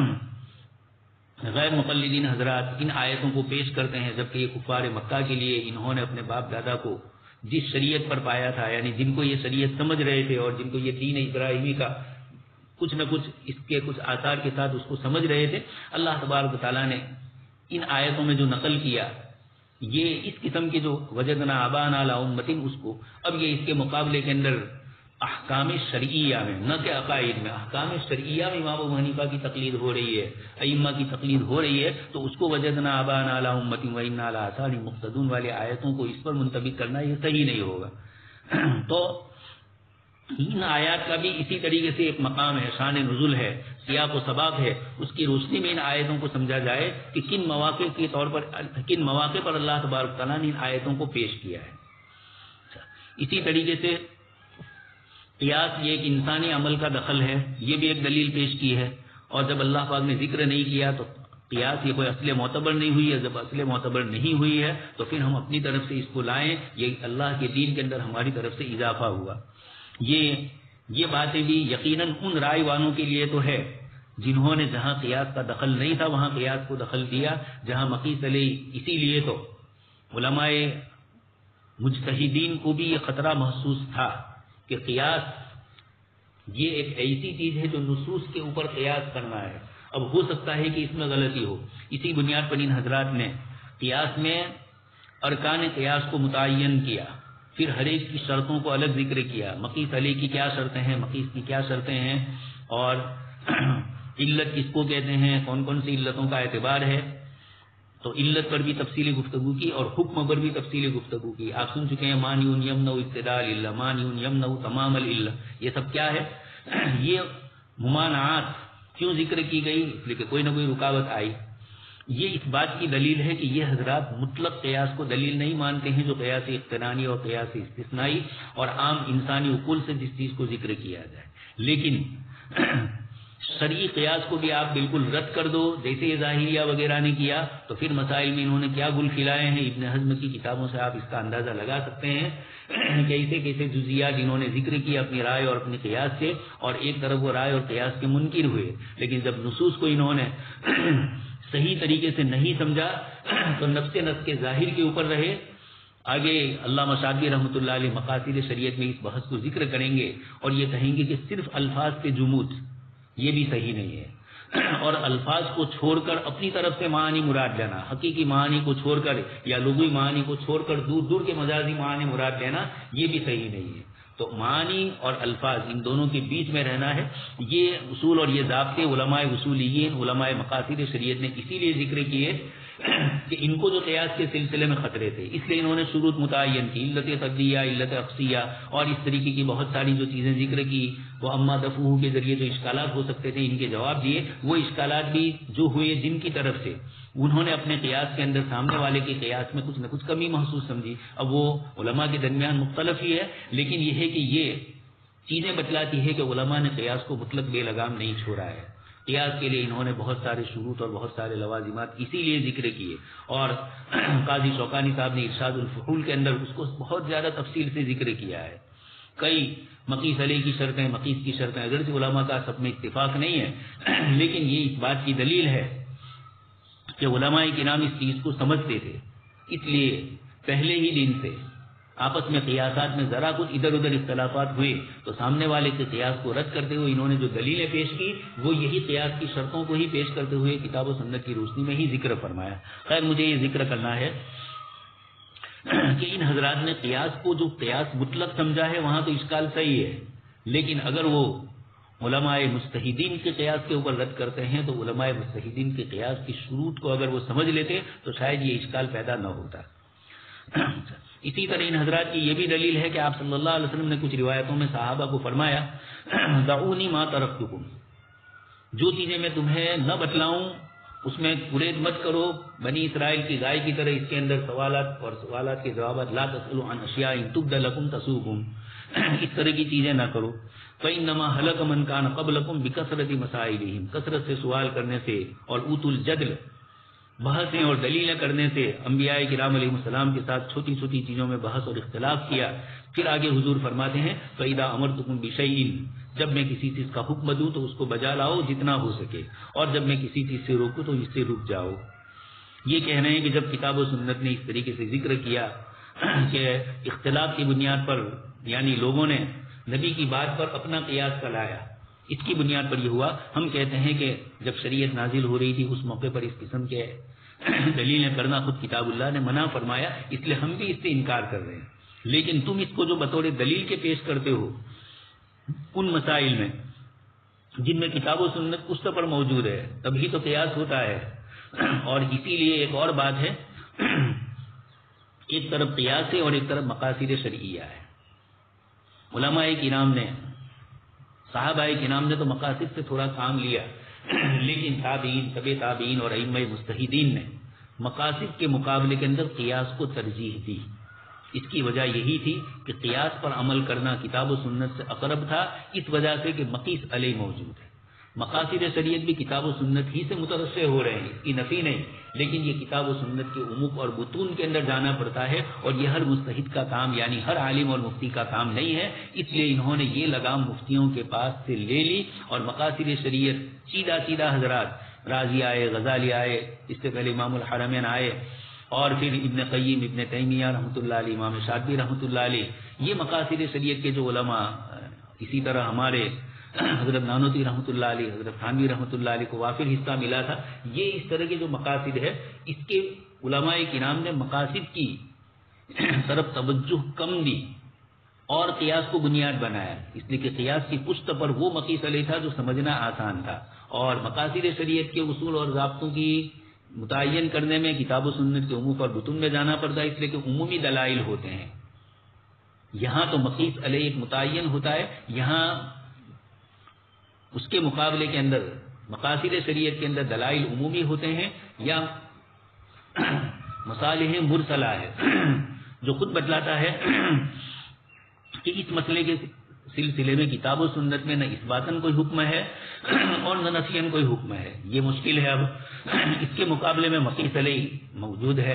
غیر مقلدین حضرات ان آیتوں کو پیش کرتے ہیں، جبکہ یہ کفار مکہ کے لیے انہوں نے اپنے باپ دادا کو جس شریعت پر پایا تھا، یعنی جن کو یہ شریعت سمجھ رہے تھے اور جن کو یہ دین ابراہیمی کا کچھ نہ کچھ اس کے کچھ آثار کے ساتھ اس کو سمجھ رہے تھے، اللہ تبارک و تعالیٰ نے ان آیتوں میں جو نقل کیا، یہ اس قسم کے جو وجدنا آباءنا علی امۃ، اس کو اب یہ اس کے مقابلے کے اندر احکام شرعیہ میں، نہ کہ عقائد میں، احکام شرعیہ میں امام ابو حنیفہ کی تقلید ہو رہی ہے، ائمہ کی تقلید ہو رہی ہے، تو اس کو وجدنا آباءنا علی امۃ وإنا علی آثارہم مقتدون والی آیتوں کو اس پر منطبق کرنا یہ صحیح نہیں ہوگا۔ تو ان آیات کا بھی اسی طریقے سے ایک مقام ہے، شان نزول ہے، سیاق و سباق ہے، اس کی روشنی میں ان آیتوں کو سمجھا جائے کہ کن مواقع پر اللہ تبارک تعالیٰ نے ان آیتوں کو پیش کیا ہے۔ اسی طریقے سے قیاس یہ ایک انسانی عمل کا دخل ہے، یہ بھی ایک دلیل پیش کی ہے، اور جب اللہ پاک نے ذکر نہیں کیا تو قیاس یہ کوئی اصل معتبر نہیں ہوئی ہے، جب اصل معتبر نہیں ہوئی ہے تو پھر ہم اپنی طرف سے اس کو لائیں، یہ اللہ کے دین کے اندر ہماری طرف سے اضافہ ہوا۔ یہ باتیں بھی یقیناً ان رائے والوں کے لیے تو ہے جنہوں نے جہاں قیاس کا دخل نہیں تھا وہاں قیاس کو دخل دیا، جہاں مقیس علیہ، اسی لیے تو علماء مجتہدین کو بھی یہ خطرہ محسوس تھا کہ قیاس یہ ایک ایسی چیز ہے جو نصوص کے اوپر قیاس کرنا ہے، اب ہو سکتا ہے کہ اس میں غلطی ہو۔ اسی بنیاد پر ان حضرات نے قیاس میں ارکان قیاس کو متعین کیا، پھر ہر ایک کی شرطوں کو الگ ذکر کیا، مقیس علیہ کی کیا شرطیں ہیں، مقیس کی کیا شرطیں ہیں، اور علت کس کو کہتے ہیں، کون کون سی علتوں کا اعتبار ہے، تو علت پر بھی تفصیلی گفتگو کی اور حکم پر بھی تفصیلی گفتگو کی۔ آپ سن چکے ہیں مانع یمنع ابتداء العلہ، مانع یمنع تمام العلہ، یہ سب کیا ہے، یہ ممانعات کیوں ذکر کی گئی، اس لیے کہ کوئی نہ کوئی رکاوٹ آئی۔ یہ اس بات کی دلیل ہے کہ یہ حضرات مطلق قیاس کو دلیل نہیں مانتے ہیں جو قیاس اقترانی اور قیاس استثنائی اور عام انسانی عقول سے جس چیز کو ذکر کیا جائے، لیکن شرعی قیاس کو بھی آپ بالکل رد کر دو جیسے یہ ظاہریہ وغیرہ نے کیا، تو پھر مسائل میں انہوں نے کیا گل کھلائے ہیں، ابن حزم کی کتابوں سے آپ اس کا اندازہ لگا سکتے ہیں کیسے کیسے جزیات انہوں نے ذکر کی اپنی رائے اور اپنی قیاس سے، اور ایک طرف وہ رائے اور قیاس کے منکر ہوئے، لیکن جب نصوص کو انہوں نے صحیح طریقے سے نہیں سمجھا تو نفس کے ظاہر کے اوپر رہے۔ آگے علامہ شاطبی رحمۃ اللہ علیہ مقاصد شریعت میں اس بحث کو ذکر کریں گے اور یہ کہیں گے کہ صرف الفاظ کے جمود یہ بھی صحیح نہیں ہے، اور الفاظ کو چھوڑ کر اپنی طرف سے معانی مراد لینا، حقیقی معانی کو چھوڑ کر یا لغوی معانی کو چھوڑ کر دور دور کے مجازی معانی مراد لینا، یہ بھی صحیح نہیں ہے۔ تو معانی اور الفاظ ان دونوں کے بیچ میں رہنا ہے۔ یہ اصول اور یہ ضابطے علماء اصولیین، علماء مقاصد شریعت نے اسی لیے ذکر کیے کہ ان کو جو قیاس کے سلسلے میں خطرے تھے، اس لیے انہوں نے شروط متعین کی، علت قدریہ، علت اقصیہ اور اس طریقے کی بہت ساری جو چیزیں ذکر کی، وہ اما دفعہ کے ذریعے جو اشکالات ہو سکتے تھے ان کے جواب دیے۔ وہ اشکالات بھی جو ہوئے جن کی طرف سے انہوں نے اپنے قیاس کے اندر سامنے والے کے قیاس میں کچھ نہ کچھ کمی محسوس سمجھی، اب وہ علماء کے درمیان مختلف ہی ہے، لیکن یہ ہے کہ یہ چیزیں بتلاتی ہے کہ علماء نے قیاس کو مطلق بے لگام نہیں چھوڑا ہے۔ قیاس کے لیے انہوں نے بہت سارے شروط اور بہت سارے لوازمات اسی لیے ذکر کیے، اور قاضی شوکانی صاحب نے ارشاد الفحول کے اندر اس کو بہت زیادہ تفصیل سے ذکر کیا ہے۔ کئی مقیس علیہ کی شرطیں، مقیس کی شرطیں اگرچہ علماء کا سب میں اتفاق نہیں ہے، لیکن یہ اس بات کی دلیل ہے کہ علماء کرام اس چیز کو سمجھتے تھے، اس لیے پہلے ہی دن سے آپس میں قیاسات میں ذرا کچھ ادھر ادھر اختلافات ہوئے تو سامنے والے کے قیاس کو رد کرتے ہوئے انہوں نے جو دلیلیں پیش کی وہ یہی قیاس کی شرطوں کو ہی پیش کرتے ہوئے کتاب و سنت کی روشنی میں ہی ذکر فرمایا۔ خیر مجھے یہ ذکر کرنا ہے کہ ان حضرات نے قیاس کو جو قیاس مطلق سمجھا ہے وہاں تو اشکال صحیح ہے، لیکن اگر وہ علماء مجتہدین کے قیاس کے اوپر رد کرتے ہیں تو علماء مجتہدین کے قیاس کی شروط کو اگر وہ سمجھ لیتے تو شاید یہ اشکال پیدا نہ ہوتا۔ اسی طرح ان حضرات کی یہ بھی دلیل ہے کہ آپ صلی اللہ علیہ وسلم نے کچھ روایتوں میں صحابہ کو فرمایا دعونی ما ترکتکم، جو چیزیں میں تمہیں نہ بتلاؤں اس میں قرید مت کرو، بنی اسرائیل کی گائے کی طرح اس کے اندر سوالات اور سوالات کے جوابات، لا تسألوا عن اشیاء تبد لکم تسؤکم، اس طرح کی چیزیں نہ کرو۔ فإنما هلك من كان قبلكم بكثرة مسائلهم، کثرت سے سوال کرنے سے اور اوت الجدل، بحثیں اور دلیلیں کرنے سے انبیاء کرام علیہ السلام کے ساتھ چھوٹی چھوٹی چیزوں میں بحث اور اختلاف کیا۔ پھر آگے حضور فرماتے ہیں فإذا أمرتكم بشيء، جب میں کسی چیز کا حکم دوں تو اس کو بجا لاؤ جتنا ہو سکے، اور جب میں کسی چیز سے روکوں تو اس سے رک جاؤ۔ یہ کہہ رہے ہیں کہ جب کتاب و سنت نے اس طریقے سے ذکر کیا کہ اختلاف کی بنیاد پر، یعنی لوگوں نے نبی کی بات پر اپنا قیاس چلایا، اس کی بنیاد پر یہ ہوا۔ ہم کہتے ہیں کہ جب شریعت نازل ہو رہی تھی اس موقع پر اس قسم کے دلیلیں کرنا خود کتاب اللہ نے منع فرمایا، اس لیے ہم بھی اس سے انکار کر رہے ہیں، لیکن تم اس کو جو بطور دلیل کے پیش کرتے ہو ان مسائل میں جن میں کتاب و سنت اس پر موجود ہے تبھی تو قیاس ہوتا ہے۔ اور اسی لیے ایک اور بات ہے، ایک طرف قیاس ہے اور ایک طرف مقاصد شرعیہ ہے۔ علماء کرام نے، صحابہ کرام نے تو مقاصد سے تھوڑا کام لیا، لیکن تابعین، طبع تابعین اور ائمہ مجتہدین نے مقاصد کے مقابلے کے اندر قیاس کو ترجیح دی۔ اس کی وجہ یہی تھی کہ قیاس پر عمل کرنا کتاب و سنت سے اقرب تھا، اس وجہ سے کہ مقیس علیہ موجود ہے۔ مقاصد شریعت بھی کتاب و سنت ہی سے مترشح ہو رہے ہیں، اس کی نفی نہیں، لیکن یہ کتاب و سنت کے عمق اور بطون کے اندر جانا پڑتا ہے، اور یہ ہر مجتہد کا کام یعنی ہر عالم اور مفتی کا کام نہیں ہے۔ اس لیے انہوں نے یہ لگام مفتیوں کے پاس سے لے لی، اور مقاصد شریعت سیدھا سیدھا حضرات رازی آئے، غزالی آئے، اس سے پہلے امام الحرمین آئے، اور پھر ابن قیم، ابن تیمیہ رحمۃ اللہ علیہ، امام شاطبی رحمۃ اللہ علیہ، یہ مقاصد شریعت کے جو علماء، اسی طرح ہمارے حضرت نانوتی رحمۃ اللہ علیہ، حضرت تھانوی رحمۃ اللہ علیہ کو وافر حصہ ملا تھا، یہ اس طرح کے جو مقاصد ہے اس کے علماء کرام نے مقاصد کی طرف توجہ کم دی اور قیاس کو بنیاد بنایا، اس لیے کہ قیاس کی پشت پر وہ مقیس علیہ تھا جو سمجھنا آسان تھا، اور مقاصد شریعت کے اصول اور ضابطوں کی متعین کرنے میں کتاب و سنت کے عموم اور بطون میں جانا پڑتا ہے، اس لیے کہ عمومی دلائل ہوتے ہیں۔ یہاں تو مقیس علیہ ایک متعین ہوتا ہے، یہاں اس کے مقابلے کے اندر مقاصد شریعت کے اندر دلائل عمومی ہوتے ہیں یا مصالح مرسلہ ہے، جو خود بتلاتا ہے کہ اس مسئلے کے سلسلے میں کتاب و سنت میں نہ اثباتاً کوئی حکم ہے اور نہ نفیاً کوئی حکم ہے، یہ مشکل ہے۔ اب اس کے مقابلے میں مقیس علیہ موجود ہے۔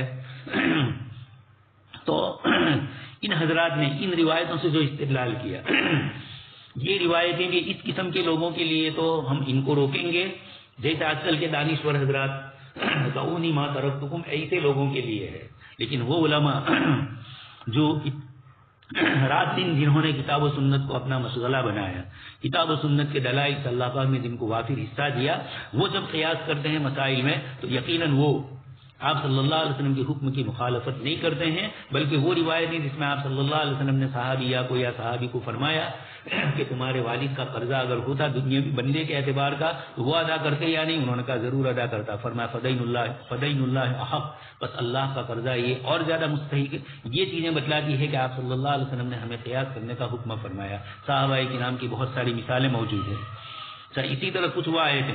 تو ان حضرات نے ان روایتوں سے جو استدلال کیا، یہ روایتیں بھی اس قسم کے لوگوں کے لیے تو ہم ان کو روکیں گے، جیسے آج کل کے دانشور حضرات دعونی ما ترکتکم، ایسے لوگوں کے لیے ہے، لیکن وہ علماء جو رات دن جنہوں نے کتاب و سنت کو اپنا مشغلہ بنایا، کتاب و سنت کے دلائل صلی اللہ پاک نے جن کو وافر حصہ دیا، وہ جب قیاس کرتے ہیں مسائل میں تو یقیناً وہ آپ صلی اللہ علیہ وسلم کے حکم کی مخالفت نہیں کرتے ہیں، بلکہ وہ روایت ہے جس میں آپ صلی اللہ علیہ وسلم نے صحابیہ کو یا صحابی کو فرمایا کہ تمہارے والد کا قرضہ اگر ہوتا دنیاوی بندے کے اعتبار کا تو وہ ادا کرتے یا نہیں؟ انہوں نے کہا ضرور ادا کرتا۔ فرمایا فدین اللہ احق، بس اللہ کا قرضہ یہ اور زیادہ مستحق ہے۔ یہ چیزیں بتلاتی ہے کہ آپ صلی اللہ علیہ وسلم نے ہمیں قیاس کرنے کا حکم فرمایا۔ صحابہ کرام کی بہت ساری مثالیں موجود ہیں۔ اسی طرح کچھ وہ آیتیں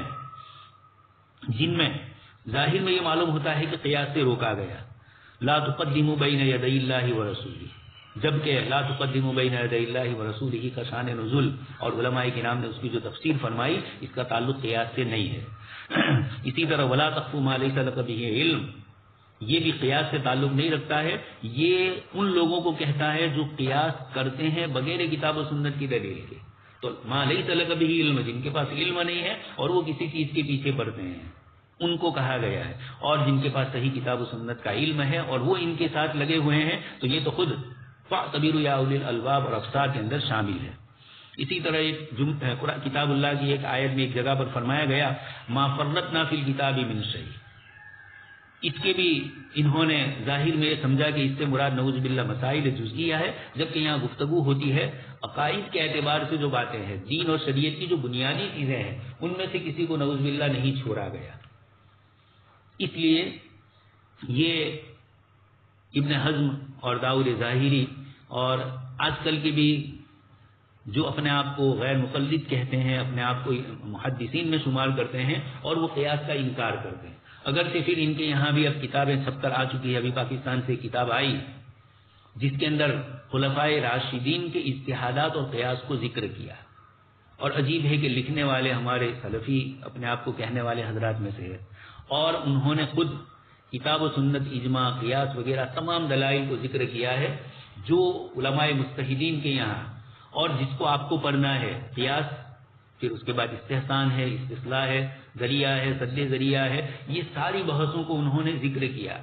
ہیں جن میں ظاہر میں یہ معلوم ہوتا ہے کہ قیاس سے روکا گیا، لا تقدموا بین یدی اللہ ورسولہ، جبکہ لا تقدموا بین یدی اللہ ورسولہ کا شان نزول اور علماء کرام نے اس کی جو تفسیر فرمائی اس کا تعلق قیاس سے نہیں ہے۔ اسی طرح ولا تقف ما لیس لک بہ علم، یہ بھی قیاس سے تعلق نہیں رکھتا ہے، یہ ان لوگوں کو کہتا ہے جو قیاس کرتے ہیں بغیر کتاب و سنت کی دلیل کے۔ تو ما لیس لک بہ علم، جن کے پاس علم نہیں ہے اور وہ کسی چیز کے پیچھے پڑتے ہیں، ان کو کہا گیا ہے، اور جن کے پاس صحیح کتاب و سنت کا علم ہے اور وہ ان کے ساتھ لگے ہوئے ہیں تو یہ تو خود فاعتبروا یا اولی الالباب اور ابصار کے اندر شامل ہے۔ اسی طرح ایک کتاب اللہ کی ایک آیت میں ایک جگہ پر فرمایا گیا ما فرطنا فی الکتاب من شیء، اس کے بھی انہوں نے ظاہر میں یہ سمجھا کہ اس سے مراد نعوذ باللہ مسائل جزئیہ ہے، جبکہ یہاں گفتگو ہوتی ہے عقائد کے اعتبار سے جو باتیں ہیں، دین اور شریعت کی جو بنیادی چیزیں ہیں ان میں سے کسی کو نعوذ باللہ نہیں چھوڑا گیا۔ اس لیے یہ ابن حزم اور داؤد ظاہری اور آج کل کے بھی جو اپنے آپ کو غیر مقلد کہتے ہیں، اپنے آپ کو محدثین میں شمار کرتے ہیں اور وہ قیاس کا انکار کرتے ہیں، اگرچہ پھر ان کے یہاں بھی اب کتابیں چھپ کر آ چکی ہے۔ ابھی پاکستان سے کتاب آئی جس کے اندر خلفائے راشدین کے اجتہادات اور قیاس کو ذکر کیا، اور عجیب ہے کہ لکھنے والے ہمارے سلفی اپنے آپ کو کہنے والے حضرات میں سے ہے، اور انہوں نے خود کتاب و سنت، اجماع، قیاس وغیرہ تمام دلائل کو ذکر کیا ہے جو علماء مجتہدین کے یہاں، اور جس کو آپ کو پڑھنا ہے قیاس، پھر اس کے بعد استحسان ہے، استصلاح ہے، ذریعہ ہے، سد ذریعہ ہے، یہ ساری بحثوں کو انہوں نے ذکر کیا۔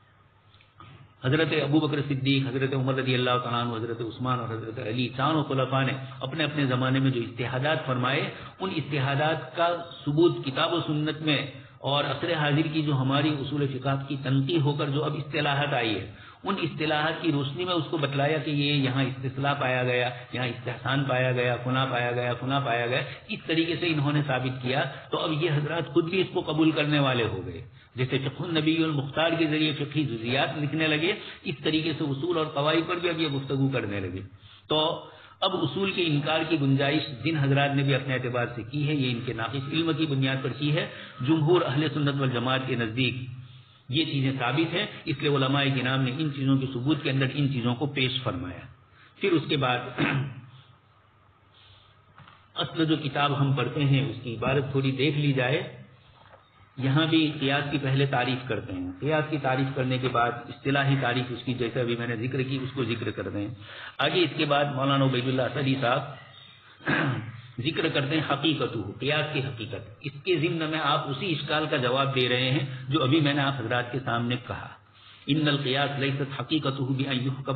حضرت ابو بکر صدیق، حضرت عمر رضی اللہ تعالیٰ عنہ، حضرت عثمان اور حضرت علی، چاروں خلفاء نے اپنے اپنے زمانے میں جو اجتہادات فرمائے، ان اجتہادات کا ثبوت کتاب و سنت میں اور عصر حاضر کی جو ہماری اصول فقہ کی تنقیح ہو کر جو اب اصطلاحات آئی ہے، ان اصطلاحات کی روشنی میں اس کو بتلایا کہ یہ یہاں استصلاح پایا گیا، یہاں استحسان پایا گیا، فلاں پایا گیا، فلاں پایا گیا، اس طریقے سے انہوں نے ثابت کیا۔ تو اب یہ حضرات خود بھی اس کو قبول کرنے والے ہو گئے، جیسے فقہ النبی المختار کے ذریعے فقہی جزیات لکھنے لگے، اس طریقے سے اصول اور قواعد پر بھی اب یہ گفتگو کرنے لگے۔ تو اب اصول کے انکار کی گنجائش جن حضرات نے بھی اپنے اعتبار سے کی ہے، یہ ان کے ناقص علم کی بنیاد پر کی ہے۔ جمہور اہل سنت والجماعت کے نزدیک یہ چیزیں ثابت ہیں، اس لیے علماء کرام نے ان چیزوں کے ثبوت کے اندر ان چیزوں کو پیش فرمایا۔ پھر اس کے بعد اصل جو کتاب ہم پڑھتے ہیں اس کی عبارت تھوڑی دیکھ لی جائے۔ یہاں بھی قیاس کی پہلے تعریف کرتے ہیں، قیاس کی تعریف کرنے کے بعد اصطلاحی تعریف اس کی جیسے ابھی میں نے ذکر کی اس کو ذکر کرتے ہیں۔ آگے اس کے بعد مولانا عبید اللہ اسدی صاحب ذکر کرتے ہیں حقیقت، قیاس کی حقیقت۔ اس کے ضمن میں آپ اسی اشکال کا جواب دے رہے ہیں جو ابھی میں نے آپ حضرات کے سامنے کہا، ان القیاس لیست حقیقتہ بأن يحكم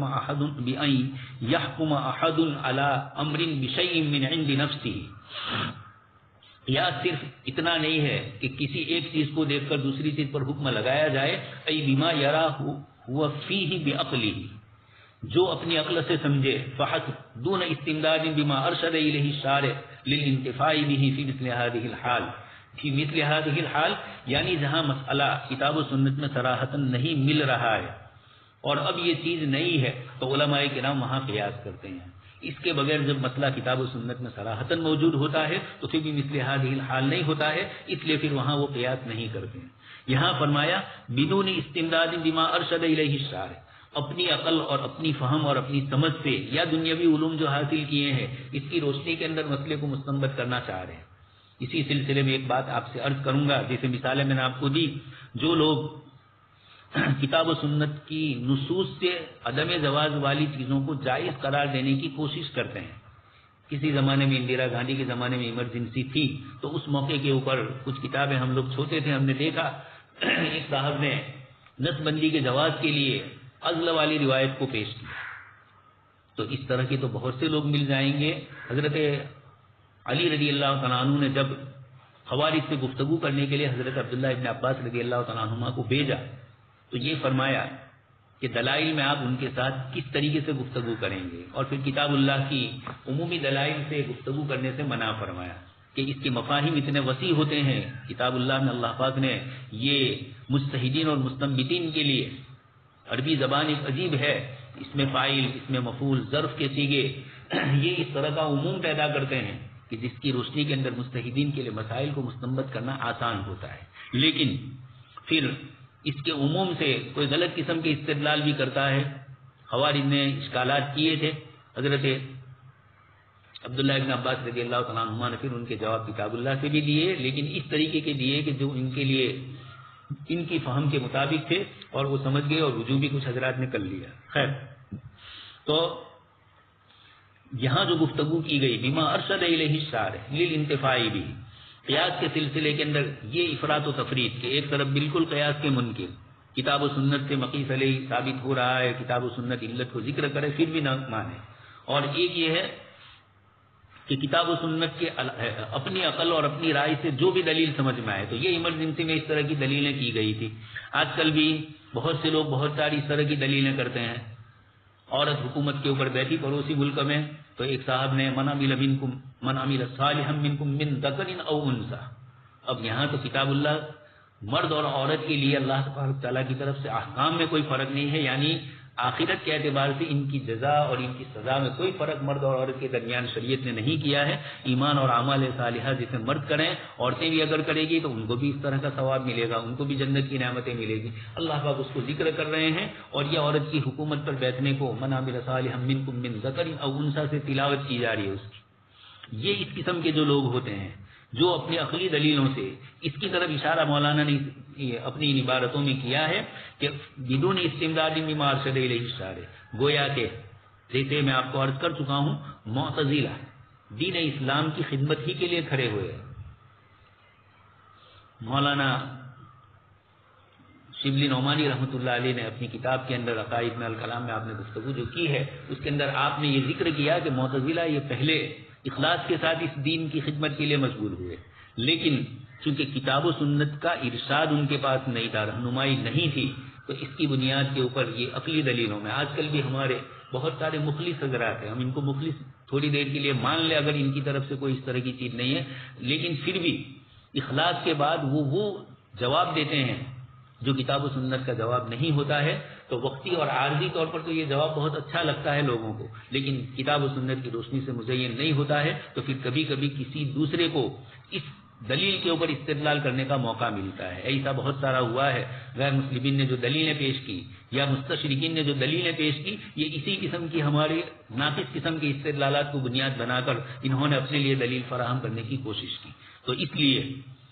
احد على امر بشيء من عند نفسه، قیاس صرف اتنا نہیں ہے کہ کسی ایک چیز کو دیکھ کر دوسری چیز پر حکم لگایا جائے، ای بما یرا هو فيه بعقله، جو اپنی عقل سے سمجھے، فحسب، دون استمداد بما ارشد الیہ الشارع للانتفاع به فی مثل هذه الحال، فی مثل هذه الحال یعنی جہاں مسئلہ کتاب و سنت میں صراحتاً نہیں مل رہا ہے اور اب یہ چیز نہیں ہے تو علماء کرام وہاں قیاس کرتے ہیں۔ اس کے بغیر جب مسئلہ کتاب و سنت میں صراحتاً موجود ہوتا ہے تو پھر بھی مثل هذه الحال نہیں ہوتا ہے، اس لیے پھر وہاں وہ قیاس نہیں کرتے ہیں۔ یہاں فرمایا بدون استمداد بما ارشد الیہ الشارع، اپنی عقل اور اپنی فہم اور اپنی سمجھ سے یا دنیاوی علوم جو حاصل کیے ہیں اس کی روشنی کے اندر مسئلے کو مستنبط کرنا چاہ رہے ہیں۔ اسی سلسلے میں ایک بات آپ سے عرض کروں گا، جیسے مثالیں میں نے آپ کو دی، جو لوگ کتاب و سنت کی نصوص سے عدم جواز والی چیزوں کو جائز قرار دینے کی کوشش کرتے ہیں۔ کسی زمانے میں اندرا گاندھی کے زمانے میں ایمرجنسی تھی تو اس موقع کے اوپر کچھ کتابیں ہم لوگ چھوٹے تھے، ہم نے دیکھا ایک صاحب نے نس بندی کے جواز کے لیے عزل والی روایت کو پیش کیا، تو اس طرح کے تو بہت سے لوگ مل جائیں گے. حضرت علی رضی اللہ تعالیٰ عنہ نے جب خوارج سے گفتگو کرنے کے لیے حضرت عبداللہ ابن عباس رضی اللہ تعالیٰ عنہما کو بھیجا تو یہ فرمایا کہ دلائل میں آپ ان کے ساتھ کس طریقے سے گفتگو کریں گے, اور پھر کتاب اللہ کی عمومی دلائل سے گفتگو کرنے سے منع فرمایا کہ اس کے مفاہیم اتنے وسیع ہوتے ہیں. کتاب اللہ میں اللہ پاک نے یہ مجتہدین اور مستنبطین کے لیے عربی زبان ایک عجیب ہے, اس میں فاعل, اس میں مفعول, ظرف کے صیغے یہ اس طرح کا عموم پیدا کرتے ہیں کہ جس کی روشنی کے اندر مجتہدین کے لیے مسائل کو مستنبط کرنا آسان ہوتا ہے. لیکن پھر اس کے عموم سے کوئی غلط قسم کے استدلال بھی کرتا ہے. خوارج نے اشکالات کیے تھے, حضرت عبداللہ ابن عباس رضی اللہ تعالیٰ عنہ نے پھر ان کے جواب کتاب اللہ سے بھی دیے, لیکن اس طریقے کے دیے کہ جو ان کے لیے ان کی فہم کے مطابق تھے اور وہ سمجھ گئے, اور رجوع بھی کچھ حضرات نے کر لیا. خیر, تو یہاں جو گفتگو کی گئی بما ارشد الیہ الشارع للانتفاع بھی, قیاس کے سلسلے کے اندر یہ افراط و تفرید کہ ایک طرف بالکل قیاس کے منکر کتاب و سنت سے مقیس علیہ ثابت ہو رہا ہے, کتاب و سنت علت کو ذکر کرے پھر بھی نہ مانے, اور ایک یہ ہے کہ کتاب و سنت کے اپنی عقل اور اپنی رائے سے جو بھی دلیل سمجھ میں آئے. تو یہ ایمرجنسی میں اس طرح کی دلیلیں کی گئی تھی. آج کل بھی بہت سے لوگ بہت ساری اس طرح کی دلیلیں کرتے ہیں. عورت حکومت کے اوپر بیٹھی پڑوسی ملک میں, تو ایک صاحب نے من عمل صالحا منکم من ذکر او انثى. اب یہاں تو کتاب اللہ مرد اور عورت کے لیے اللہ تبارک تعالیٰ کی طرف سے احکام میں کوئی فرق نہیں ہے, یعنی آخرت کے اعتبار سے ان کی جزا اور ان کی سزا میں کوئی فرق مرد اور عورت کے درمیان شریعت نے نہیں کیا ہے. ایمان اور اعمال صالحہ جسے مرد کریں, عورتیں بھی اگر کرے گی تو ان کو بھی اس طرح کا ثواب ملے گا, ان کو بھی جنت کی نعمتیں ملے گی. اللہ پاک اس کو ذکر کر رہے ہیں, اور یہ عورت کی حکومت پر بیٹھنے کو من عمل صالحا منکم من ذکر او انثى سے تلاوت کی جا رہی ہے اس کی. یہ اس قسم کے جو لوگ ہوتے ہیں جو اپنی عقلی دلیلوں سے اس کی طرف اشارہ مولانا نے اپنی ان عبارتوں میں کیا ہے کہ بدون استمداد بما ارشد الیہ الشارع, گویا کہ جیسے میں آپ کو عرض کر چکا ہوں معتزلہ دین اسلام کی خدمت ہی کے لیے کھڑے ہوئے. مولانا شبلی نعمانی رحمۃ اللہ علیہ نے اپنی کتاب کے اندر عقائد میں الکلام میں آپ نے گفتگو جو کی ہے اس کے اندر آپ نے یہ ذکر کیا کہ معتزلہ یہ پہلے اخلاص کے ساتھ اس دین کی خدمت کے لیے مشغول ہوئے, لیکن چونکہ کتاب و سنت کا ارشاد ان کے پاس نہیں تھا, رہنمائی نہیں تھی, تو اس کی بنیاد کے اوپر یہ عقلی دلیلوں میں آج کل بھی ہمارے بہت سارے مخلص حضرات ہیں, ہم ان کو مخلص تھوڑی دیر کے لیے مان لیں اگر ان کی طرف سے کوئی اس طرح کی چیز نہیں ہے, لیکن پھر بھی اخلاص کے بعد وہ جواب دیتے ہیں جو کتاب و سنت کا جواب نہیں ہوتا ہے. تو وقتی اور عارضی طور پر تو یہ جواب بہت اچھا لگتا ہے لوگوں کو, لیکن کتاب و سنت کی روشنی سے مزین نہیں ہوتا ہے, تو پھر کبھی کبھی کسی دوسرے کو اس دلیل کے اوپر استدلال کرنے کا موقع ملتا ہے. ایسا بہت سارا ہوا ہے, غیر مسلمین نے جو دلیلیں پیش کی یا مستشرقین نے جو دلیلیں پیش کی, یہ اسی قسم کی ہمارے ناقص قسم کے استدلالات کو بنیاد بنا کر انہوں نے اپنے لیے دلیل فراہم کرنے کی کوشش کی. تو اس لیے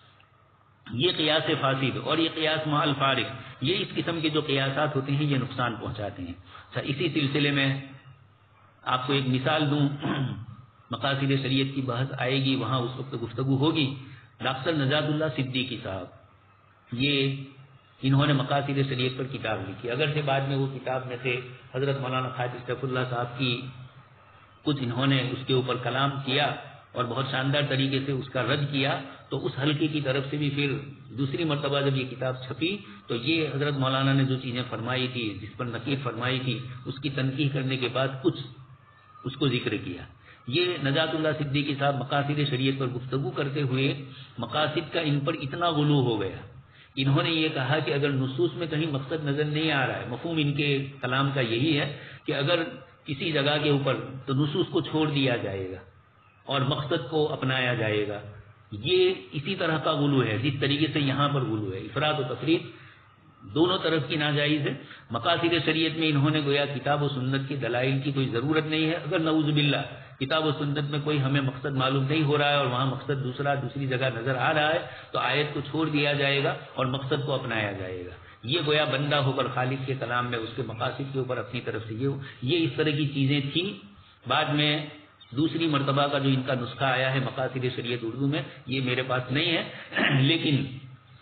یہ قیاس فاسد اور یہ قیاس مع الفارق, یہ اس قسم کے جو قیاسات ہوتے ہیں یہ نقصان پہنچاتے ہیں. اچھا, اسی سلسلے میں آپ کو ایک مثال دوں, مقاصد شریعت کی بحث آئے گی, وہاں اس وقت گفتگو ہوگی. ڈاکٹر نجات اللہ صدیقی صاحب یہ انہوں نے مقاصد شریعت پر کتاب لکھی, اگرچہ بعد میں وہ کتاب میں سے حضرت مولانا خالد اشرف اللہ صاحب کی کچھ انہوں نے اس کے اوپر کلام کیا اور بہت شاندار طریقے سے اس کا رد کیا, تو اس حلقے کی طرف سے بھی پھر دوسری مرتبہ جب یہ کتاب چھپی تو یہ حضرت مولانا نے جو چیزیں فرمائی تھی, جس پر نقیب فرمائی تھی, اس کی تنقیح کرنے کے بعد کچھ اس کو ذکر کیا. یہ نجات اللہ صدیقی صاحب مقاصد شریعت پر گفتگو کرتے ہوئے مقاصد کا ان پر اتنا غلو ہو گیا, انہوں نے یہ کہا کہ اگر نصوص میں کہیں مقصد نظر نہیں آ رہا ہے, مفہوم ان کے کلام کا یہی ہے کہ اگر کسی جگہ کے اوپر تو نصوص کو چھوڑ دیا جائے گا اور مقصد کو اپنایا جائے گا. یہ اسی طرح کا غلو ہے جس طریقے سے یہاں پر غلو ہے. افراط و تفرید دونوں طرف کی ناجائز ہے. مقاصد شریعت میں انہوں نے گویا کتاب و سنت کی دلائل کی کوئی ضرورت نہیں ہے. اگر نعوذ باللہ کتاب و سنت میں کوئی ہمیں مقصد معلوم نہیں ہو رہا ہے اور وہاں مقصد دوسری جگہ نظر آ رہا ہے تو آیت کو چھوڑ دیا جائے گا اور مقصد کو اپنایا جائے گا. یہ گویا بندہ ہو کر خالق کے کلام میں اس کے مقاصد کے اوپر اپنی طرف سے یہ اس طرح کی چیزیں تھیں. بعد میں دوسری مرتبہ کا جو ان کا نسخہ آیا ہے مقاصد شریعت اردو میں, یہ میرے پاس نہیں ہے, لیکن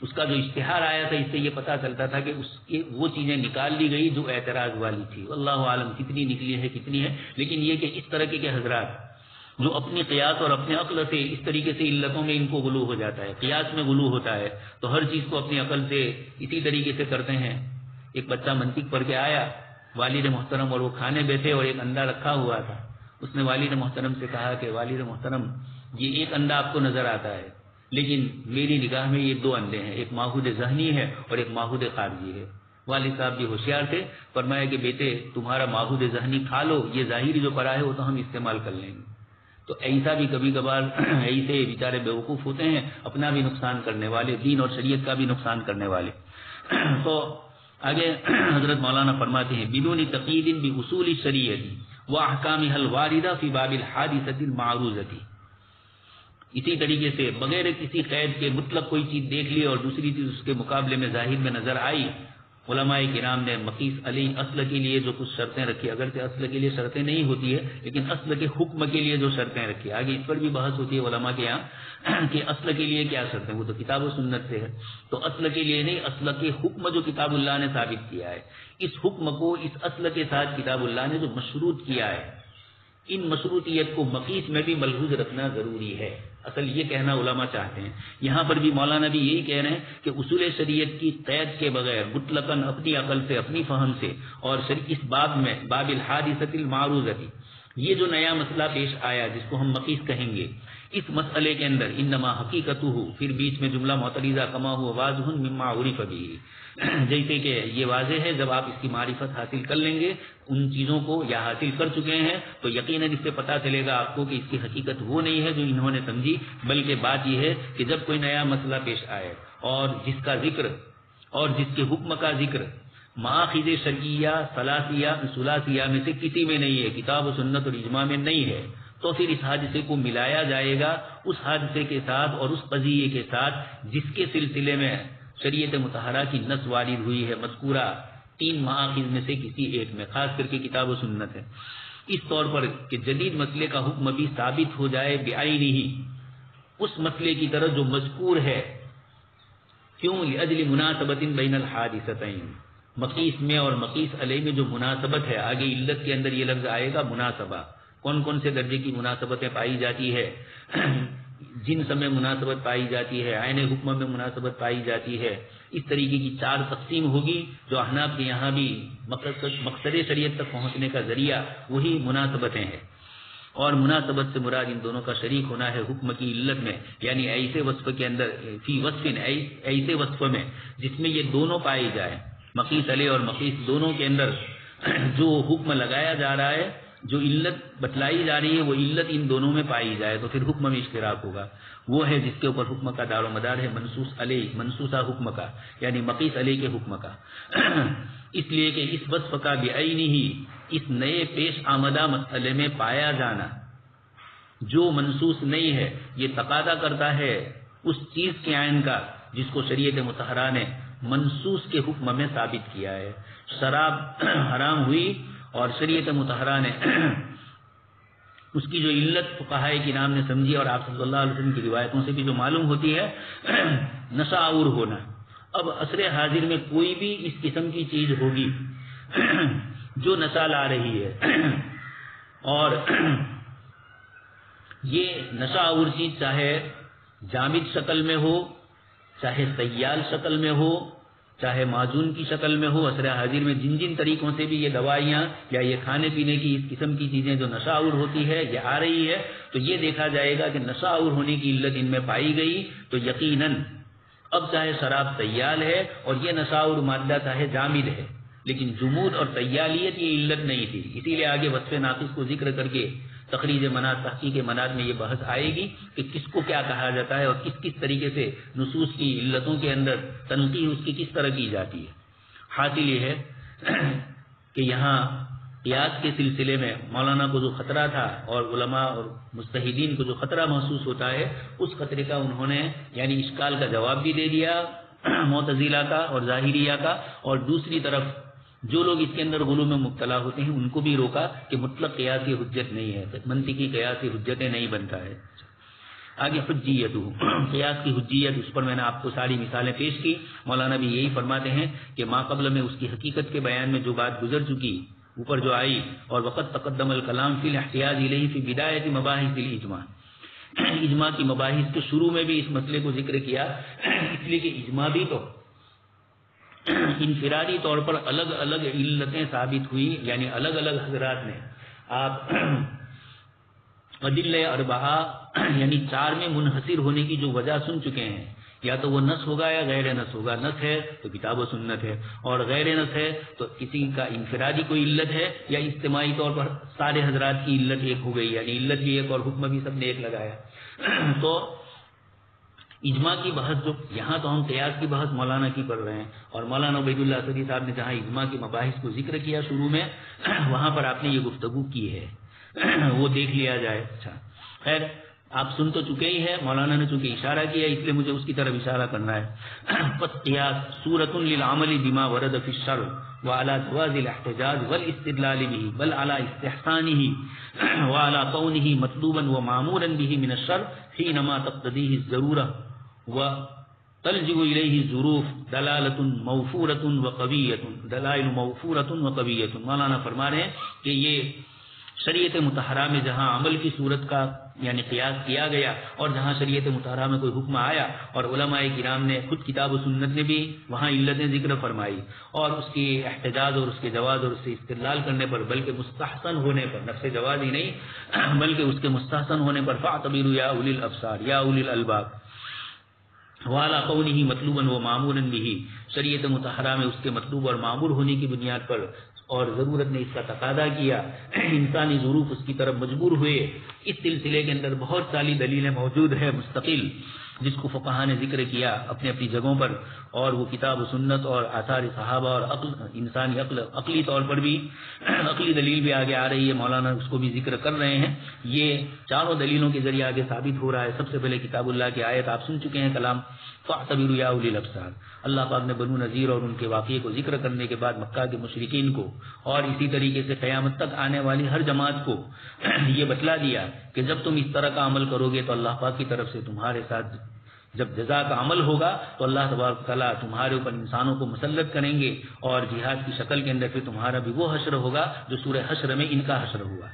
اس کا جو اشتہار آیا تھا اس سے یہ پتا چلتا تھا کہ اس کی وہ چیزیں نکال لی گئی جو اعتراض والی تھی. اللہ عالم کتنی نکلی ہے کتنی ہے. لیکن یہ کہ اس طرح کے حضرات جو اپنی قیاس اور اپنے عقل سے اس طریقے سے علتوں میں ان کو غلو ہو جاتا ہے, قیاس میں غلو ہوتا ہے, تو ہر چیز کو اپنی عقل سے اسی طریقے سے کرتے ہیں. ایک بچہ منطق پڑھ کے آیا والد محترم, اور وہ کھانے بیٹھے اور ایک انڈا رکھا ہوا تھا. اس نے والد محترم سے کہا کہ والد محترم یہ ایک انڈا آپ کو نظر آتا ہے, لیکن میری نگاہ میں یہ 2 انڈے ہیں, ایک ماحود ذہنی ہے اور ایک ماحود خارجی ہے. والد صاحب بھی ہوشیار تھے, فرمایا کہ بیٹے تمہارا ماحود ذہنی کھا لو, یہ ظاہری جو پڑا ہے وہ تو ہم استعمال کر لیں گے. تو ایسا بھی کبھی کبھار ایسے بیچارے بیوقوف ہوتے ہیں, اپنا بھی نقصان کرنے والے, دین اور شریعت کا بھی نقصان کرنے والے. تو آگے حضرت مولانا فرماتے ہیں بدون تقید باصول الشریعۃ واحکامها الواردہ فی باب الحادثۃ المعروضۃ. اسی طریقے سے بغیر کسی قید کے مطلق کوئی چیز دیکھ لی اور دوسری چیز اس کے مقابلے میں ظاہر میں نظر آئی. علماء کرام نے مقیس علی اصل کے لیے جو کچھ شرطیں رکھی, اگرچہ اصل کے لیے شرطیں نہیں ہوتی ہے لیکن اصل کے حکم کے لیے جو شرطیں رکھی, آگے اس پر بھی بحث ہوتی ہے علماء کے یہاں کہ اصل کے لیے کیا شرطیں, وہ تو کتاب و سنت سے ہے. تو اصل کے لیے نہیں, اصل کے حکم جو کتاب اللہ نے ثابت کیا ہے, اس حکم کو اس اصل کے ساتھ کتاب اللہ نے جو مشروط کیا ہے, ان مشروطیت کو مقیس میں بھی ملحوظ رکھنا ضروری ہے. اصل یہ کہنا علماء چاہتے ہیں. یہاں پر بھی مولانا بھی یہی کہہ رہے ہیں کہ اصول شریعت کی قید کے بغیر مطلقاً اپنی عقل سے, اپنی فہم سے, اور اس باب میں باب الحادثۃ المعروضۃ, یہ جو نیا مسئلہ پیش آیا جس کو ہم مقیس کہیں گے, اس مسئلے کے اندر انما حقیقتہ, پھر بیچ میں جملہ معترضہ کما ہوا واضح مما عرف به, جیسے کہ یہ واضح ہے جب آپ اس کی معرفت حاصل کر لیں گے ان چیزوں کو یا حاصل کر چکے ہیں تو یقیناً اس سے پتہ چلے گا آپ کو کہ اس کی حقیقت وہ نہیں ہے جو انہوں نے سمجھی, بلکہ بات یہ ہے کہ جب کوئی نیا مسئلہ پیش آئے اور جس کا ذکر اور جس کے حکم کا ذکر مآخذ شرعیہ ثلاثیہ میں سے کسی میں نہیں ہے, کتاب و سنت اور اجماع میں نہیں ہے, تو پھر اس حادثے کو ملایا جائے گا اس حادثے کے ساتھ اور اس قضیے کے ساتھ جس کے سلسلے میں شریعت مطہرہ کی نص وارد ہوئی ہے مذکورہ 3 مآخذ میں سے کسی ایک میں, خاص کر کے کتاب و سنت ہے. اس طور پر کہ جدید مسئلے کا حکم بھی ثابت ہو جائے بعینہ اس مسئلے کی طرح جو مذکور ہے. کیوں؟ لاجل مناسبت بین الحادثتین, مقیس میں اور مقیس علیہ میں جو مناسبت ہے, آگے علت کے اندر یہ لفظ آئے گا مناسبہ, کون کون سے درجے کی مناسبتیں پائی جاتی ہے, جنس میں مناسبت پائی جاتی ہے, عین حکم میں مناسبت پائی جاتی ہے. اس طریقے کی 4 تقسیم ہوگی جو احناف کے یہاں بھی مقصد شریعت تک پہنچنے کا ذریعہ وہی مناسبتیں ہیں. اور مناسبت سے مراد ان دونوں کا شریک ہونا ہے حکم کی علت میں, یعنی ایسے وصف کے اندر فی وصف, ایسے وصف میں جس میں یہ دونوں پائی جائیں, مقیس علیہ اور مقیس دونوں کے اندر جو حکم لگایا جا رہا ہے, جو علت بتلائی جا رہی ہے وہ علت ان دونوں میں پائی جائے تو پھر حکم میں اشتراک ہوگا. وہ ہے جس کے اوپر حکم کا دار و مدار ہے منصوص علیہ, منصوصہ حکم کا, یعنی مقیس علیہ کے حکم کا. اس لیے کہ اس وصف کا بعینہ اس نئے پیش آمدہ مسئلے میں پایا جانا جو منصوص نہیں ہے, یہ تقاضا کرتا ہے اس چیز کے عین کا جس کو شریعت مطہرہ نے منصوص کے حکم میں ثابت کیا ہے. شراب حرام ہوئی اور شریعت مطہرہ نے اس کی جو علت فقہائے کرام نے سمجھی, اور آپ صلی اللہ علیہ وسلم کی روایتوں سے بھی جو معلوم ہوتی ہے, نشہ آور ہونا. اب عصر حاضر میں کوئی بھی اس قسم کی چیز ہوگی جو نشہ لا رہی ہے, اور یہ نشہ آور چیز چاہے جامد شکل میں ہو, چاہے سیال شکل میں ہو, چاہے معجون کی شکل میں ہو. عصر حاضر میں جن جن طریقوں سے بھی یہ دوائیاں یا یہ کھانے پینے کی اس قسم کی چیزیں جو نشہ آور ہوتی ہے یہ آ رہی ہے, تو یہ دیکھا جائے گا کہ نشہ آور ہونے کی علت ان میں پائی گئی تو یقیناً اب چاہے شراب سیال ہے اور یہ نشہ آور مادہ چاہے جامد ہے, لیکن جمود اور سیالیت یہ علت نہیں تھی. اسی لیے آگے وصف ناقص کو ذکر کر کے تخریج مناد, تحقیق مناد میں یہ بحث آئے گی کہ کس کو کیا کہا جاتا ہے اور کس کس طریقے سے نصوص کی علتوں کے اندر تنقیح اس کی کس طرح کی جاتی ہے. حاصل یہ ہے کہ یہاں قیاس کے سلسلے میں مولانا کو جو خطرہ تھا اور علماء اور مجتہدین کو جو خطرہ محسوس ہوتا ہے, اس خطرے کا انہوں نے یعنی اشکال کا جواب بھی دے دیا معتزلہ کا اور ظاہریہ کا, اور دوسری طرف جو لوگ اس کے اندر غلو میں مبتلا ہوتے ہیں ان کو بھی روکا کہ مطلق قیاسی حجت نہیں ہے, منطقی قیاسی حجتیں نہیں بنتا ہے. آگے حجیت، قیاس کی حجیت، اس پر میں نے آپ کو ساری مثالیں پیش کی. مولانا بھی یہی فرماتے ہیں کہ ما قبل میں اس کی حقیقت کے بیان میں جو بات گزر چکی اوپر جو آئی، اور وقت تقدم الکلام فی الاحتیاج الیہ فی بدایت مباحث الاجماع، اجماع کی مباحث کے شروع میں بھی اس مسئلے کو ذکر کیا، اس لیے کہ اجماع بھی تو انفرادی طور پر الگ الگ علتیں ثابت ہوئی، یعنی الگ الگ حضرات نے آپ ادلہ اربعہ یعنی 4 میں منحصر ہونے کی جو وجہ سن چکے ہیں، یا تو وہ نص ہوگا یا غیر نص ہوگا. نص ہے تو کتاب و سنت ہے، اور غیر نص ہے تو کسی کا انفرادی کوئی علت ہے، یا اجتماعی طور پر سارے حضرات کی علت ایک ہو گئی، یعنی علت بھی ایک اور حکم بھی سب نے ایک لگایا. تو اجماع کی بحث جو یہاں تو ہم قیاس کی بحث مولانا کی کر رہے ہیں، اور مولانا عبید اللہ اسدی صاحب نے جہاں اجماع کی مباحث کو ذکر کیا شروع میں، وہاں پر آپ نے یہ گفتگو کی ہے، وہ دیکھ لیا جائے. اچھا خیر، آپ سن تو چکے ہی ہیں، مولانا نے چونکہ اشارہ کیا اس لیے مجھے اس کی طرف اشارہ کرنا ہے. پس قیاس صورت للعمل بما ورد فی الشرع وعلى جواز الاحتجاج والاستدلال به بل على استحسانه وعلى كونه مطلوبا ومامورا به من الشرع حينما تقتضيه الضروره وتلجئ اليه الظروف دلالة موفورة وقوية، دلائل موفورة وقوية. مولانا فرما رہے ہیں کہ یہ شریعت مطہرہ میں جہاں عمل کی صورت کا یعنی قیاس کیا گیا، اور جہاں شریعت مطہرہ میں کوئی حکم آیا اور علماء کرام نے خود کتاب و سنت نے بھی وہاں علتیں ذکر فرمائی، اور اس کی احتجاج اور اس کے جواز اور اس سے استدلال کرنے پر، بلکہ مستحسن ہونے پر، نفس جواز ہی نہیں بلکہ اس کے مستحسن ہونے پر، فاعتبروا یا اولی الابصار یا اولی الالباب وعلی قولہ مطلوبا و معمورا بہ، شریعت مطہرہ میں اس کے مطلوب اور معمور ہونے کی بنیاد پر، اور ضرورت نے اس کا تقاضا کیا، انسانی ظروف اس کی طرف مجبور ہوئے. اس سلسلے کے اندر بہت ساری دلیلیں موجود ہیں مستقل، جس کو فقہا نے ذکر کیا اپنی اپنی جگہوں پر، اور وہ کتاب و سنت اور آثار صحابہ اور انسانی عقلی طور پر بھی عقلی دلیل بھی آگے آ رہی ہے، مولانا اس کو بھی ذکر کر رہے ہیں. یہ چاروں دلیلوں کے ذریعے آگے ثابت ہو رہا ہے. سب سے پہلے کتاب اللہ کی آیت آپ سن چکے ہیں، کلام فاعتبروا یا اولی الابصار. اللہ پاک نے بنو نذیر اور ان کے واقعے کو ذکر کرنے کے بعد مکہ کے مشرکین کو اور اسی طریقے سے قیامت تک آنے والی ہر جماعت کو یہ بتلا دیا کہ جب تم اس طرح کا عمل کرو گے تو اللہ پاک کی طرف سے تمہارے ساتھ جب جزا کا عمل ہوگا تو اللہ تبارک تعالیٰ تمہارے اوپر انسانوں کو مسلط کریں گے، اور جہاد کی شکل کے اندر پھر تمہارا بھی وہ حشر ہوگا جو سورہ حشر میں ان کا حشر ہوا.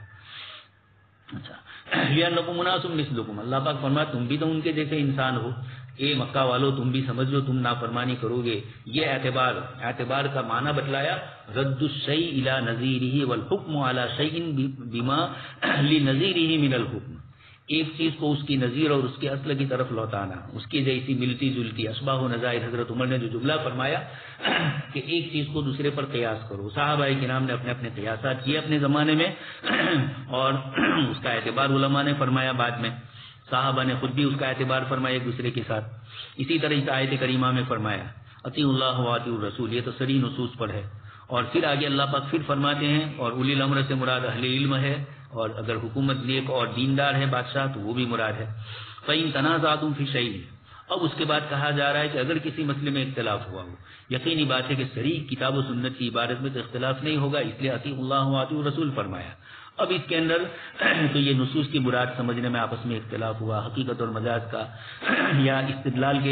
اچھا، لِأَنَّكُمْ أُنَاسٌ مِثْلُكُمْ، اللہ پاک فرمایا تم بھی تو ان کے جیسے انسان ہو. اے مکہ والو تم بھی سمجھ لو تم نافرمانی کرو گے. یہ اعتبار کا معنی بتلایا، رد الشیء الی نظیرہ والحکم علی شیء بما لنظیرہ من الحکم، ایک چیز کو اس کی نظیر اور اس کے اصل کی طرف لوٹانا، اس کی جیسی ملتی جلتی اشباہ و نظائر. حضرت عمر نے جو جملہ فرمایا کہ ایک چیز کو دوسرے پر قیاس کرو، صحابہ کرام نے اپنے اپنے قیاسات کیے اپنے زمانے میں، اور اس کا اعتبار علماء نے فرمایا بعد میں، صحابہ نے خود بھی اس کا اعتبار فرمایا ایک دوسرے کے ساتھ. اسی طرح اس آیت کریمہ میں فرمایا اطیعوا اللہ واطیعوا الرسول، یہ تو صریح نصوص پر ہے. اور پھر آگے اللہ پاک پھر فرماتے ہیں، اور اولی الامر سے مراد اہل علم ہے، اور اگر حکومت نیک اور دیندار ہے بادشاہ تو وہ بھی مراد ہے. فَإِن تَنَازَعْتُمْ فِي شَيْءٍ، اب اس کے بعد کہا جا رہا ہے کہ اگر کسی مسئلے میں اختلاف ہوا ہو، یقینی بات ہے کہ صریح کتاب و سنت کی عبارت میں تو اختلاف نہیں ہوگا، اس لیے اطیعوا اللہ واطیعوا الرسول فرمایا. اب اس کے اندر تو یہ نصوص کی مراد سمجھنے میں آپس میں اختلاف ہوا، حقیقت اور مجاز کا یا استدلال کے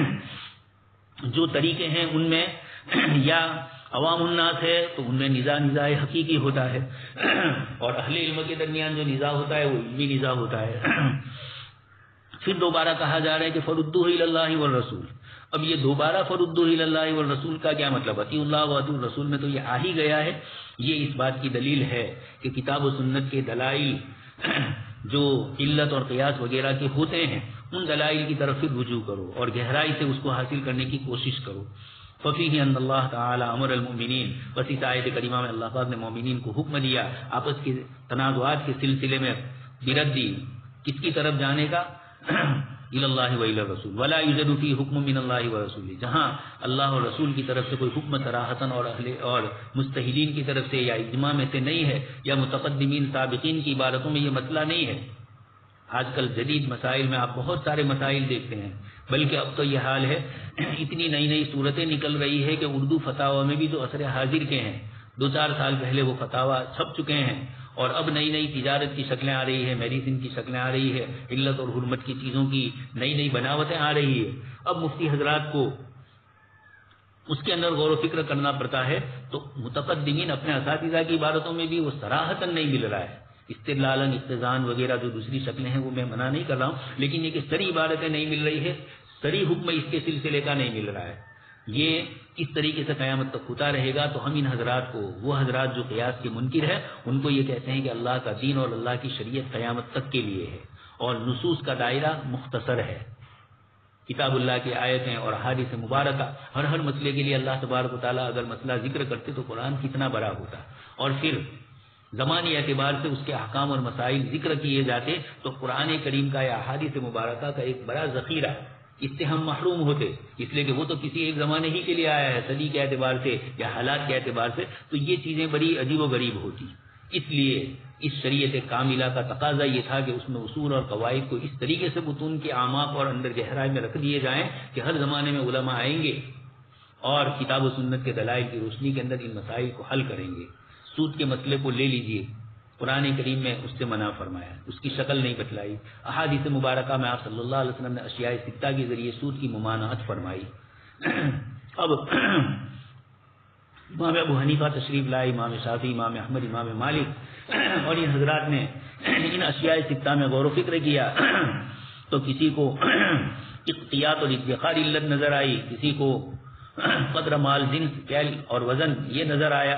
جو طریقے ہیں ان میں، یا عوام الناس ہے تو ان میں نزاع حقیقی ہوتا ہے، اور اہل علم کے درمیان جو نزاع ہوتا ہے وہ علمی نزاع ہوتا ہے. پھر دوبارہ کہا جا رہا ہے کہ فردوہ الی اللہ والرسول. اب یہ دوبارہ فردوہ الی اللہ والرسول کا کیا مطلب؟ اطیعوا اللہ واطیعوا الرسول میں تو یہ آ ہی گیا ہے. یہ اس بات کی دلیل ہے کہ کتاب و سنت کے دلائل جو علت اور قیاس وغیرہ کے ہوتے ہیں ان دلائل کی طرف پھر رجوع کرو اور گہرائی سے اس کو حاصل کرنے کی کوشش کرو. ففیہ ان اللہ تعالی امر المؤمنین، بس اس آیت کریمہ میں اللہ پاک نے مومنین کو حکم دیا آپس کے تنازعات کے سلسلے میں بردی کس کی طرف جانے کا، الی اللہ و الی الرسول ولا یوجد فی حکم من اللہ و رسول. جہاں اللہ اور رسول کی طرف سے کوئی حکم صراحتاً اور مجتہدین کی طرف سے یا اجماع میں سے نہیں ہے، یا متقدمین سابقین کی عبارتوں میں یہ مسئلہ نہیں ہے. آج کل جدید مسائل میں آپ بہت سارے مسائل دیکھتے ہیں، بلکہ اب تو یہ حال ہے اتنی نئی نئی صورتیں نکل رہی ہے کہ اردو فتاوی میں بھی جو عصر حاضر کے ہیں 2-4 سال پہلے وہ فتاوی چھپ چکے ہیں، اور اب نئی نئی تجارت کی شکلیں آ رہی ہے، میڈیسن کی شکلیں آ رہی ہے، علت اور حرمت کی چیزوں کی نئی نئی بناوٹیں آ رہی ہے. اب مفتی حضرات کو اس کے اندر غور و فکر کرنا پڑتا ہے. تو متقدمین اپنے اساتذہ کی عبارتوں میں بھی وہ صراحتاً نہیں مل رہا ہے. استدلالن، اقتضان وغیرہ جو دوسری شکلیں ہیں وہ میں منع نہیں کر رہا ہوں، لیکن یہ کہ صریح عبارتیں نہیں مل رہی ہے، صریح حکم اس کے سلسلے کا نہیں مل رہا ہے. یہ کس طریقے سے قیامت تک ہوتا رہے گا. تو ہم ان حضرات کو، وہ حضرات جو قیاس کے منکر ہے، ان کو یہ کہتے ہیں کہ اللہ کا دین اور اللہ کی شریعت قیامت تک کے لیے ہے، اور نصوص کا دائرہ مختصر ہے. کتاب اللہ کی آیتیں اور احادیث مبارکہ ہر مسئلے کے لیے اللہ تبارک و تعالیٰ اگر مسئلہ ذکر کرتے تو قرآن کتنا بڑا ہوتا، اور پھر زمانی اعتبار سے اس کے احکام اور مسائل ذکر کیے جاتے تو قرآن کریم کا یا احادیث مبارکہ کا ایک بڑا ذخیرہ، اس سے ہم محروم ہوتے، اس لیے کہ وہ تو کسی ایک زمانے ہی کے لیے آیا ہے، صدی کے اعتبار سے یا حالات کے اعتبار سے، تو یہ چیزیں بڑی عجیب و غریب ہوتی. اس لیے اس شریعت کاملہ کا تقاضا یہ تھا کہ اس میں اصول اور قواعد کو اس طریقے سے متون کے اعماق اور اندر گہرائی میں رکھ دیے جائیں کہ ہر زمانے میں علماء آئیں گے اور کتاب و سنت کے دلائل کی روشنی کے اندر ان مسائل کو حل کریں گے. سود کے مسئلے کو لے لیجئے، قرآن کریم میں اس سے منع فرمایا، اس کی شکل نہیں بتلائی. احادیث مبارکہ میں آپ صلی اللہ علیہ وسلم نے اشیاء ستہ کے ذریعے سود کی ممانعت فرمائی. اب امام ابو حنیفہ تشریف لائے، امام شافعی، امام احمد، امام مالک، اور ان حضرات نے ان اشیاء ستہ میں غور و فکر کیا تو کسی کو اقتیات اور ادخار علت نظر آئی، کسی کو قدر مال، جنس، کیل اور وزن یہ نظر آیا،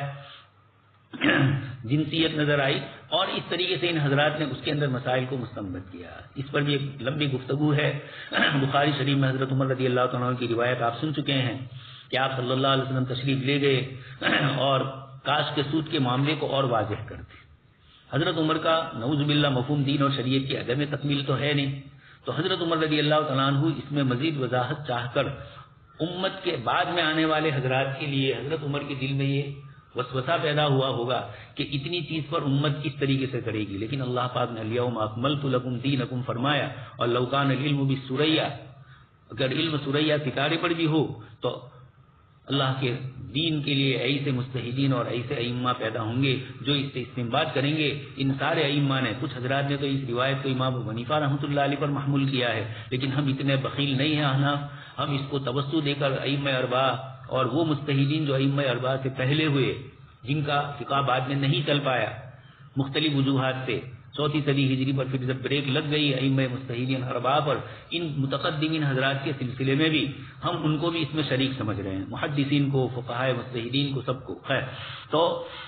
جنسیت نظر آئی، اور اس طریقے سے ان حضرات نے اس کے اندر مسائل کو مستنبط کیا. اس پر بھی ایک لمبی گفتگو ہے. بخاری شریف میں حضرت عمر رضی اللہ تعالیٰ عنہ کی روایت آپ سن چکے ہیں کہ آپ صلی اللہ علیہ وسلم تشریف لے گئے اور کاش کے سود کے معاملے کو اور واضح کرتے. حضرت عمر کا نعوذ باللہ مفہوم دین اور شریعت کی عدم تکمیل تو ہے نہیں، تو حضرت عمر رضی اللہ تعالیٰ عنہ اس میں مزید وضاحت چاہ کر امت کے بعد میں آنے والے حضرات کے لیے حضرت عمر کے دل میں یہ وسوسہ پیدا ہوا ہوگا کہ اتنی چیز پر امت کس طریقے سے کرے گی. لیکن اللہ پاک نے الیوم اکملت لکم دینکم فرمایا، اور لو کان العلم بالسریہ، اگر علم سریہ ستارے پر بھی ہو تو اللہ کے دین کے لیے ایسے مجتہدین اور ایسے ائمہ پیدا ہوں گے جو اس سے استنباط کریں گے. ان سارے ائمہ نے، کچھ حضرات نے تو اس روایت کو امام ابو حنیفہ رحمۃ اللہ علیہ پر محمول کیا ہے، لیکن ہم اتنے بخیل نہیں ہیں احناف، ہم اس کو توسط دے کر ائمہ اربعہ اور وہ مجتہدین جو ائمہ اربعہ سے پہلے ہوئے، جن کا فقہ بعد میں نہیں چل پایا مختلف وجوہات سے، 4 صدی ہجری پر پھر جب بریک لگ گئی ائمہ مجتہدین اربعہ پر، ان متقدمین حضرات کے سلسلے میں بھی ہم ان کو بھی اس میں شریک سمجھ رہے ہیں، محدثین کو، فقہائے مجتہدین کو، سب کو. خیر، تو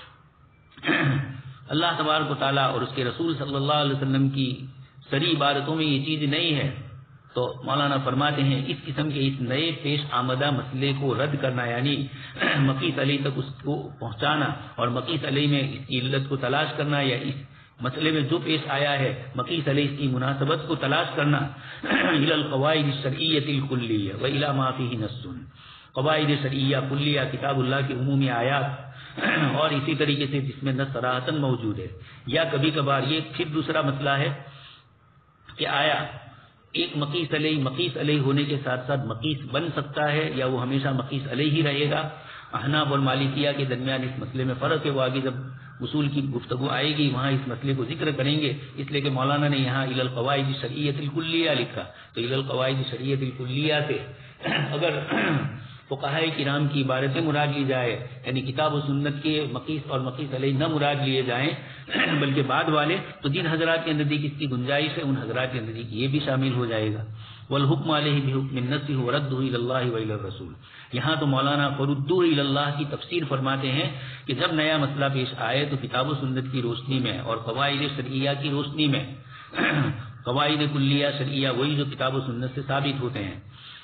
اللہ تبارک و تعالیٰ اور اس کے رسول صلی اللہ علیہ وسلم کی صریح عبارتوں میں یہ چیز نہیں ہے. تو مولانا فرماتے ہیں اس قسم کے اس نئے پیش آمدہ مسئلے کو رد کرنا، یعنی مقیس علیہ تک اس کو پہنچانا اور مقیس علیہ میں اس کی علت کو تلاش کرنا، یا اس مسئلے میں جو پیش آیا ہے مقیس علیہ اس کی مناسبت کو تلاش کرنا، الی القواعد الشرعیہ الکلیہ و الی ما فیہ نص، قواعد شرعیہ کلیہ کتاب اللہ کی عمومی آیات اور اسی طریقے سے جس میں نص صراحتاً موجود ہے. یا کبھی کبھار یہ پھر دوسرا مسئلہ ہے کہ آیا ایک مقیس علیہ ہونے کے ساتھ ساتھ مقیس بن سکتا ہے یا وہ ہمیشہ مقیس علیہ ہی رہے گا. احناف اور مالکیہ کے درمیان اس مسئلے میں فرق ہے، وہ آگے جب اصول کی گفتگو آئے گی وہاں اس مسئلے کو ذکر کریں گے، اس لیے کہ مولانا نے یہاں الی القواعد الشرعیہ الکلیہ لکھا. تو الی القواعد الشرعیہ الکلیہ سے اگر فقہاء کرام کی عبارتیں مراد لی جائے، یعنی کتاب و سنت کے مقیس اور مقیس علیہ نہ مراد لیے جائیں بلکہ بعد والے، تو جن حضرات کے نزدیک اس کی گنجائش ہے ان حضرات کے نزدیک یہ بھی شامل ہو جائے گا. والحکم علیہ بحکم النص ورده الی اللہ و الی الرسول. یہاں تو مولانا فردوہ الی اللہ کی تفسیر فرماتے ہیں کہ جب نیا مسئلہ پیش آئے تو کتاب و سنت کی روشنی میں اور قواعد شرعیہ کی روشنی میں، قواعد کلیہ شرعیہ وہی جو کتاب و سنت سے ثابت ہوتے ہیں.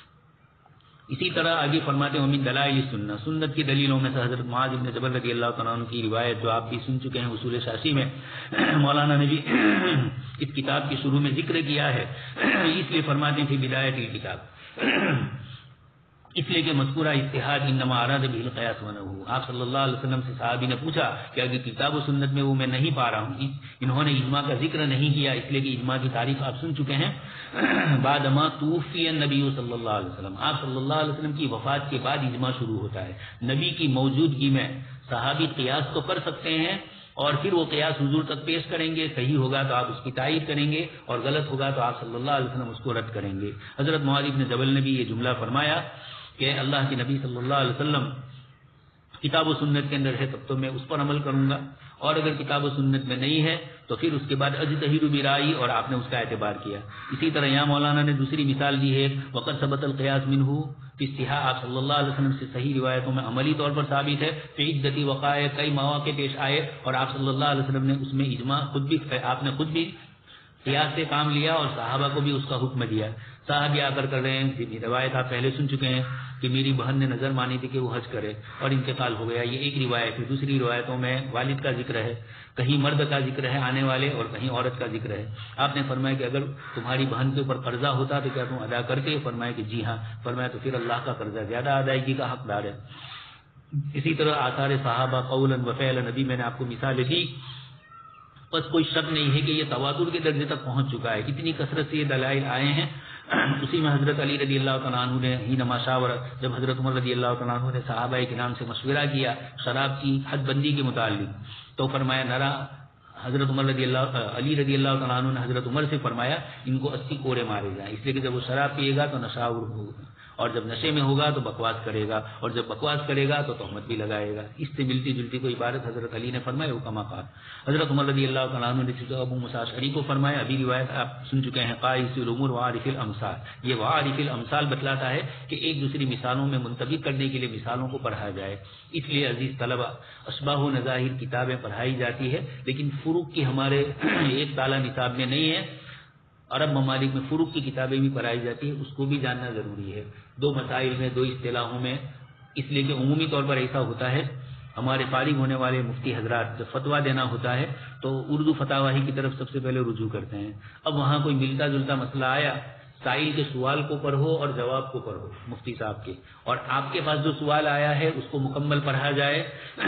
اسی طرح آگے فرماتے ہیں من دلائل السنہ، سنت کی دلیلوں میں سے حضرت معاذ بن جبل رضی اللہ تعالیٰ عنہ کی روایت جو آپ بھی سن چکے ہیں اصول شاسی میں، مولانا نے بھی اس کتاب کے شروع میں ذکر کیا ہے، اس لیے فرماتے ہیں فی بدایت الکتاب، اس لیے کہ مذکورہ اتحاد انما اراد به القیاس ونحو. آپ صلی اللہ علیہ وسلم سے صحابی نے پوچھا کہ اگر کتاب و سنت میں وہ میں نہیں پا رہا ہوں، انہوں نے اجماع کا ذکر نہیں کیا، اس لیے کہ اجماع کی تعریف آپ سن چکے ہیں. بعد ما توفی النبی صلی اللہ علیہ وسلم، آپ صلی اللہ علیہ وسلم کی وفات کے بعد اجماع شروع ہوتا ہے. نبی کی موجودگی میں صحابی قیاس تو کر سکتے ہیں اور پھر وہ قیاس حضور تک پیش کریں گے، صحیح ہوگا تو آپ اس کی تائید کریں گے اور غلط ہوگا تو آپ صلی اللہ علیہ وسلم اس کو رد کریں گے۔ حضرت معاذ بن جبل نے بھی یہ جملہ فرمایا کہ اللہ کے نبی صلی اللہ علیہ وسلم کتاب و سنت کے اندر ہے تب تو میں اس پر عمل کروں گا، اور اگر کتاب و سنت میں نہیں ہے تو پھر اس کے بعد اجتہد برائی، اور آپ نے اس کا اعتبار کیا۔ اسی طرح یہاں مولانا نے دوسری مثال دی ہے، وقد ثبت القیاس منہ فی صحاح، آپ صلی اللہ علیہ وسلم سے صحیح روایتوں میں عملی طور پر ثابت ہے، فی عدتی وقائع، کئی مواقع پیش آئے اور آپ صلی اللہ علیہ وسلم نے اس میں اجماع آپ نے خود بھی قیاس سے کام لیا اور صحابہ کو بھی اس کا حکم دیا۔ صحابی آ کر رہے ہیں، روایت آپ پہلے سن چکے ہیں کہ میری بہن نے نظر مانی تھی کہ وہ حج کرے اور انتقال ہو گیا، یہ ایک روایت ہے۔ دوسری روایتوں میں والد کا ذکر ہے، کہیں مرد کا ذکر ہے آنے والے اور کہیں عورت کا ذکر ہے۔ آپ نے فرمایا کہ اگر تمہاری بہن کے اوپر قرضہ ہوتا تو کیا تم ادا کرتے؟ فرمایا کہ جی ہاں۔ فرمایا تو پھر اللہ کا قرضہ زیادہ ادائیگی کا حقدار ہے۔ اسی طرح آثار صحابہ قولا و فعلا، نبی میں نے آپ کو مثال دی، بس کوئی شک نہیں ہے کہ یہ تواتر کے درجے تک پہنچ چکا ہے، اتنی کثرت سے یہ دلائل آئے ہیں۔ اسی میں حضرت علی رضی اللہ تعالیٰ عنہ نے ہی نماشاور، جب حضرت عمر رضی اللہ تعالیٰ عنہ نے صحابہ کرام سے مشورہ کیا شراب کی حد بندی کے متعلق تو فرمایا نرا، حضرت علی رضی اللہ تعالیٰ عنہ نے حضرت عمر سے فرمایا ان کو 80 کوڑے مارے جائیں، اس لیے کہ جب وہ شراب پیے گا تو نشاور ہوگا، اور جب نشے میں ہوگا تو بکواس کرے گا، اور جب بکواس کرے گا تو تہمت بھی لگائے گا۔ اس سے ملتی جلتی کوئی عبارت حضرت علی نے فرمایا، وہ کما قال۔ حضرت عمر رضی اللہ تعالیٰ عنہ نے ابو موسیٰ اشعری کو فرمایا، ابھی روایت آپ سن چکے ہیں، قائس الامور وعارف الامثال، یہ وعارف الامثال بتلاتا ہے کہ ایک دوسری مثالوں میں منطبق کرنے کے لیے مثالوں کو پڑھا جائے۔ اس لیے عزیز طلبہ، اشباہ و نظاہر کتابیں پڑھائی جاتی ہے، لیکن فروق کی ہمارے ایک تالا نصاب میں نہیں ہے۔ عرب ممالک میں فروق کی کتابیں بھی پڑھائی جاتی ہے، اس کو بھی جاننا ضروری ہے، دو مسائل میں، دو اصطلاحوں میں، اس لیے کہ عمومی طور پر ایسا ہوتا ہے ہمارے فارغ ہونے والے مفتی حضرات جب فتویٰ دینا ہوتا ہے تو اردو فتاوی کی طرف سب سے پہلے رجوع کرتے ہیں۔ اب وہاں کوئی ملتا جلتا مسئلہ آیا، سائل کے سوال کو پڑھو اور جواب کو پڑھو مفتی صاحب کے، اور آپ کے پاس جو سوال آیا ہے اس کو مکمل پڑھا جائے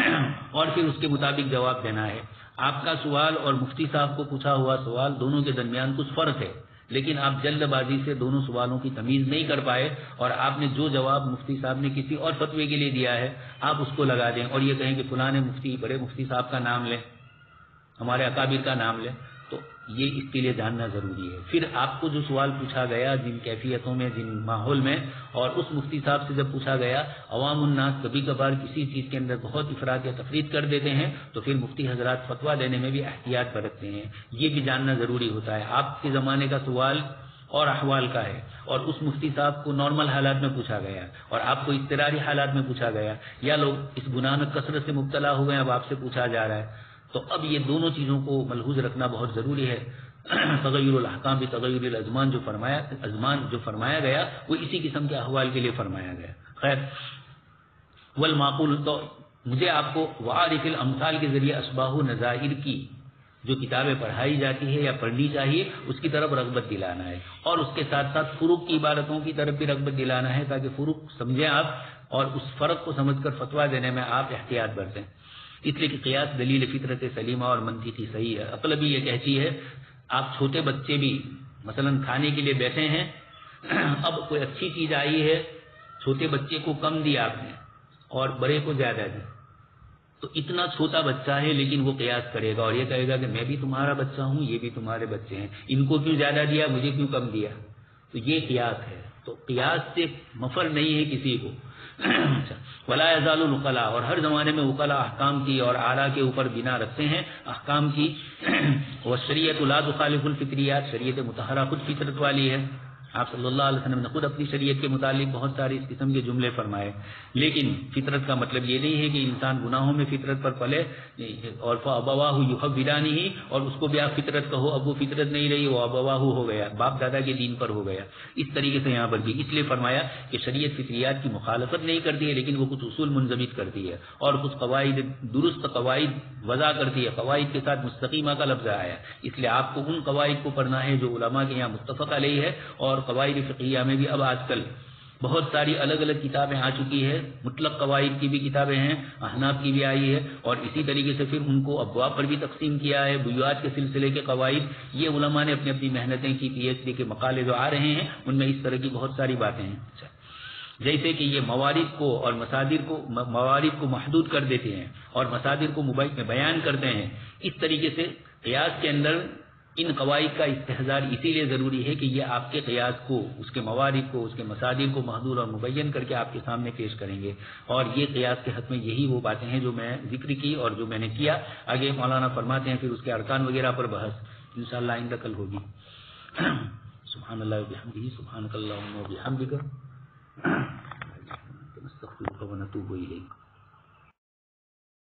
اور پھر اس کے مطابق جواب دینا ہے۔ آپ کا سوال اور مفتی صاحب کو پوچھا ہوا سوال دونوں کے درمیان کچھ فرق ہے، لیکن آپ جلد بازی سے دونوں سوالوں کی تمیز نہیں کر پائے اور آپ نے جو جواب مفتی صاحب نے کسی اور فتوے کے لیے دیا ہے آپ اس کو لگا دیں اور یہ کہیں کہ فلاں مفتی، بڑے مفتی صاحب کا نام لیں، ہمارے اکابر کا نام لیں، تو یہ اس کے لیے جاننا ضروری ہے۔ پھر آپ کو جو سوال پوچھا گیا جن کیفیتوں میں، جن ماحول میں، اور اس مفتی صاحب سے جب پوچھا گیا، عوام الناس کبھی کبھار کسی چیز کے اندر بہت افراط یا تفریط کر دیتے ہیں تو پھر مفتی حضرات فتویٰ دینے میں بھی احتیاط برتتے ہیں، یہ بھی جاننا ضروری ہوتا ہے۔ آپ کے زمانے کا سوال اور احوال کا ہے اور اس مفتی صاحب کو نارمل حالات میں پوچھا گیا اور آپ کو اضطراری حالات میں پوچھا گیا، یا لوگ اس گناہ میں کثرت سے مبتلا ہو گئے اب آپ سے پوچھا جا رہا ہے، تو اب یہ دونوں چیزوں کو ملحوظ رکھنا بہت ضروری ہے۔ تغیر الاحکام بھی تغیر الازمان جو فرمایا گیا وہ اسی قسم کے احوال کے لیے فرمایا گیا۔ خیر، والمعقول، تو مجھے آپ کو وعارف الامثال کے ذریعے اشباہ و نظائر کی جو کتابیں پڑھائی جاتی ہے یا پڑھنی چاہیے اس کی طرف رغبت دلانا ہے، اور اس کے ساتھ ساتھ فروق کی عبارتوں کی طرف بھی رغبت دلانا ہے تاکہ فروق سمجھیں آپ اور اس فرق کو سمجھ کر فتویٰ دینے میں آپ احتیاط برتیں۔ اس لیے کہ قیاس دلیل فطرت سلیمہ اور منطقی صحیح ہے۔ عقل بھی یہ کہتی ہے، آپ چھوٹے بچے بھی مثلا کھانے کے لیے بیٹھے ہیں، اب کوئی اچھی چیز آئی ہے، چھوٹے بچے کو کم دیا آپ نے اور بڑے کو زیادہ دی، تو اتنا چھوٹا بچہ ہے لیکن وہ قیاس کرے گا اور یہ کہے گا کہ میں بھی تمہارا بچہ ہوں، یہ بھی تمہارے بچے ہیں، ان کو کیوں زیادہ دیا، مجھے کیوں کم دیا، تو یہ قیاس ہے۔ تو قیاس سے مفر نہیں ہے کسی کو۔ ولا یزال العقلاء، اور ہر زمانے میں عقلاء احکام کی اور آراء کے اوپر بنا رکھتے ہیں احکام کی، والشریعۃ لا تخالف الفطریات، شریعت مطہرہ خود فطرت والی ہے۔ آپ صلی اللہ علیہ وسلم نے خود اپنی شریعت کے متعلق بہت سارے اس قسم کے جملے فرمائے، لیکن فطرت کا مطلب یہ نہیں ہے کہ انسان گناہوں میں فطرت پر پلے اور فابواہ یحولانہ، اور اس کو بھی آپ فطرت کہو، اب وہ فطرت نہیں رہی، وہ ابواہ ہو گیا، باپ دادا کے دین پر ہو گیا۔ اس طریقے سے یہاں پر بھی اس لیے فرمایا کہ شریعت فطریات کی مخالفت نہیں کرتی ہے، لیکن وہ کچھ اصول منضبط کرتی ہے اور کچھ قواعد، درست قواعد وضع کرتی ہے، قواعد کے ساتھ مستقیمہ کا لفظ آیا ہے، اس لیے آپ کو ان قواعد کو پڑھنا ہے جو علماء کے یہاں متفق علیہ ہے۔ اور قواعد فقہیہ میں بھی اب آج کل بہت ساری الگ الگ کتابیں آ چکی ہے، مطلق قواعد کی بھی کتابیں ہیں، احناف کی بھی آئی ہے، اور اسی طریقے سے پھر ان کو ابواب پر بھی تقسیم کیا ہے، بیوات کے سلسلے کے قواعد، یہ علماء نے اپنی اپنی محنتیں کی، پی ایچ ڈی کے مقالے جو آ رہے ہیں ان میں اس طرح کی بہت ساری باتیں ہیں۔ جیسے کہ یہ موارد کو اور موارد کو محدود کر دیتے ہیں اور مصادر کو مبین میں بیان کرتے ہیں، اس طریقے سے قیاس کے اندر ان قواعد کا استحضار اسی لیے ضروری ہے کہ یہ آپ کے قیاس کو، اس کے موارد کو، اس کے مصادر کو محدود اور مبین کر کے آپ کے سامنے پیش کریں گے. اور یہ قیاس کے حق میں یہی وہ باتیں ہیں جو میں ذکر کی اور جو میں نے کیا. آگے مولانا فرماتے ہیں پھر اس کے ارکان وغیرہ پر بحث انشاءاللہ آئندہ کل ہوگی. سبحان اللہ و بحمدہ، سبحانک اللہم و بحمدک، نستغفرک و نتوب الیک.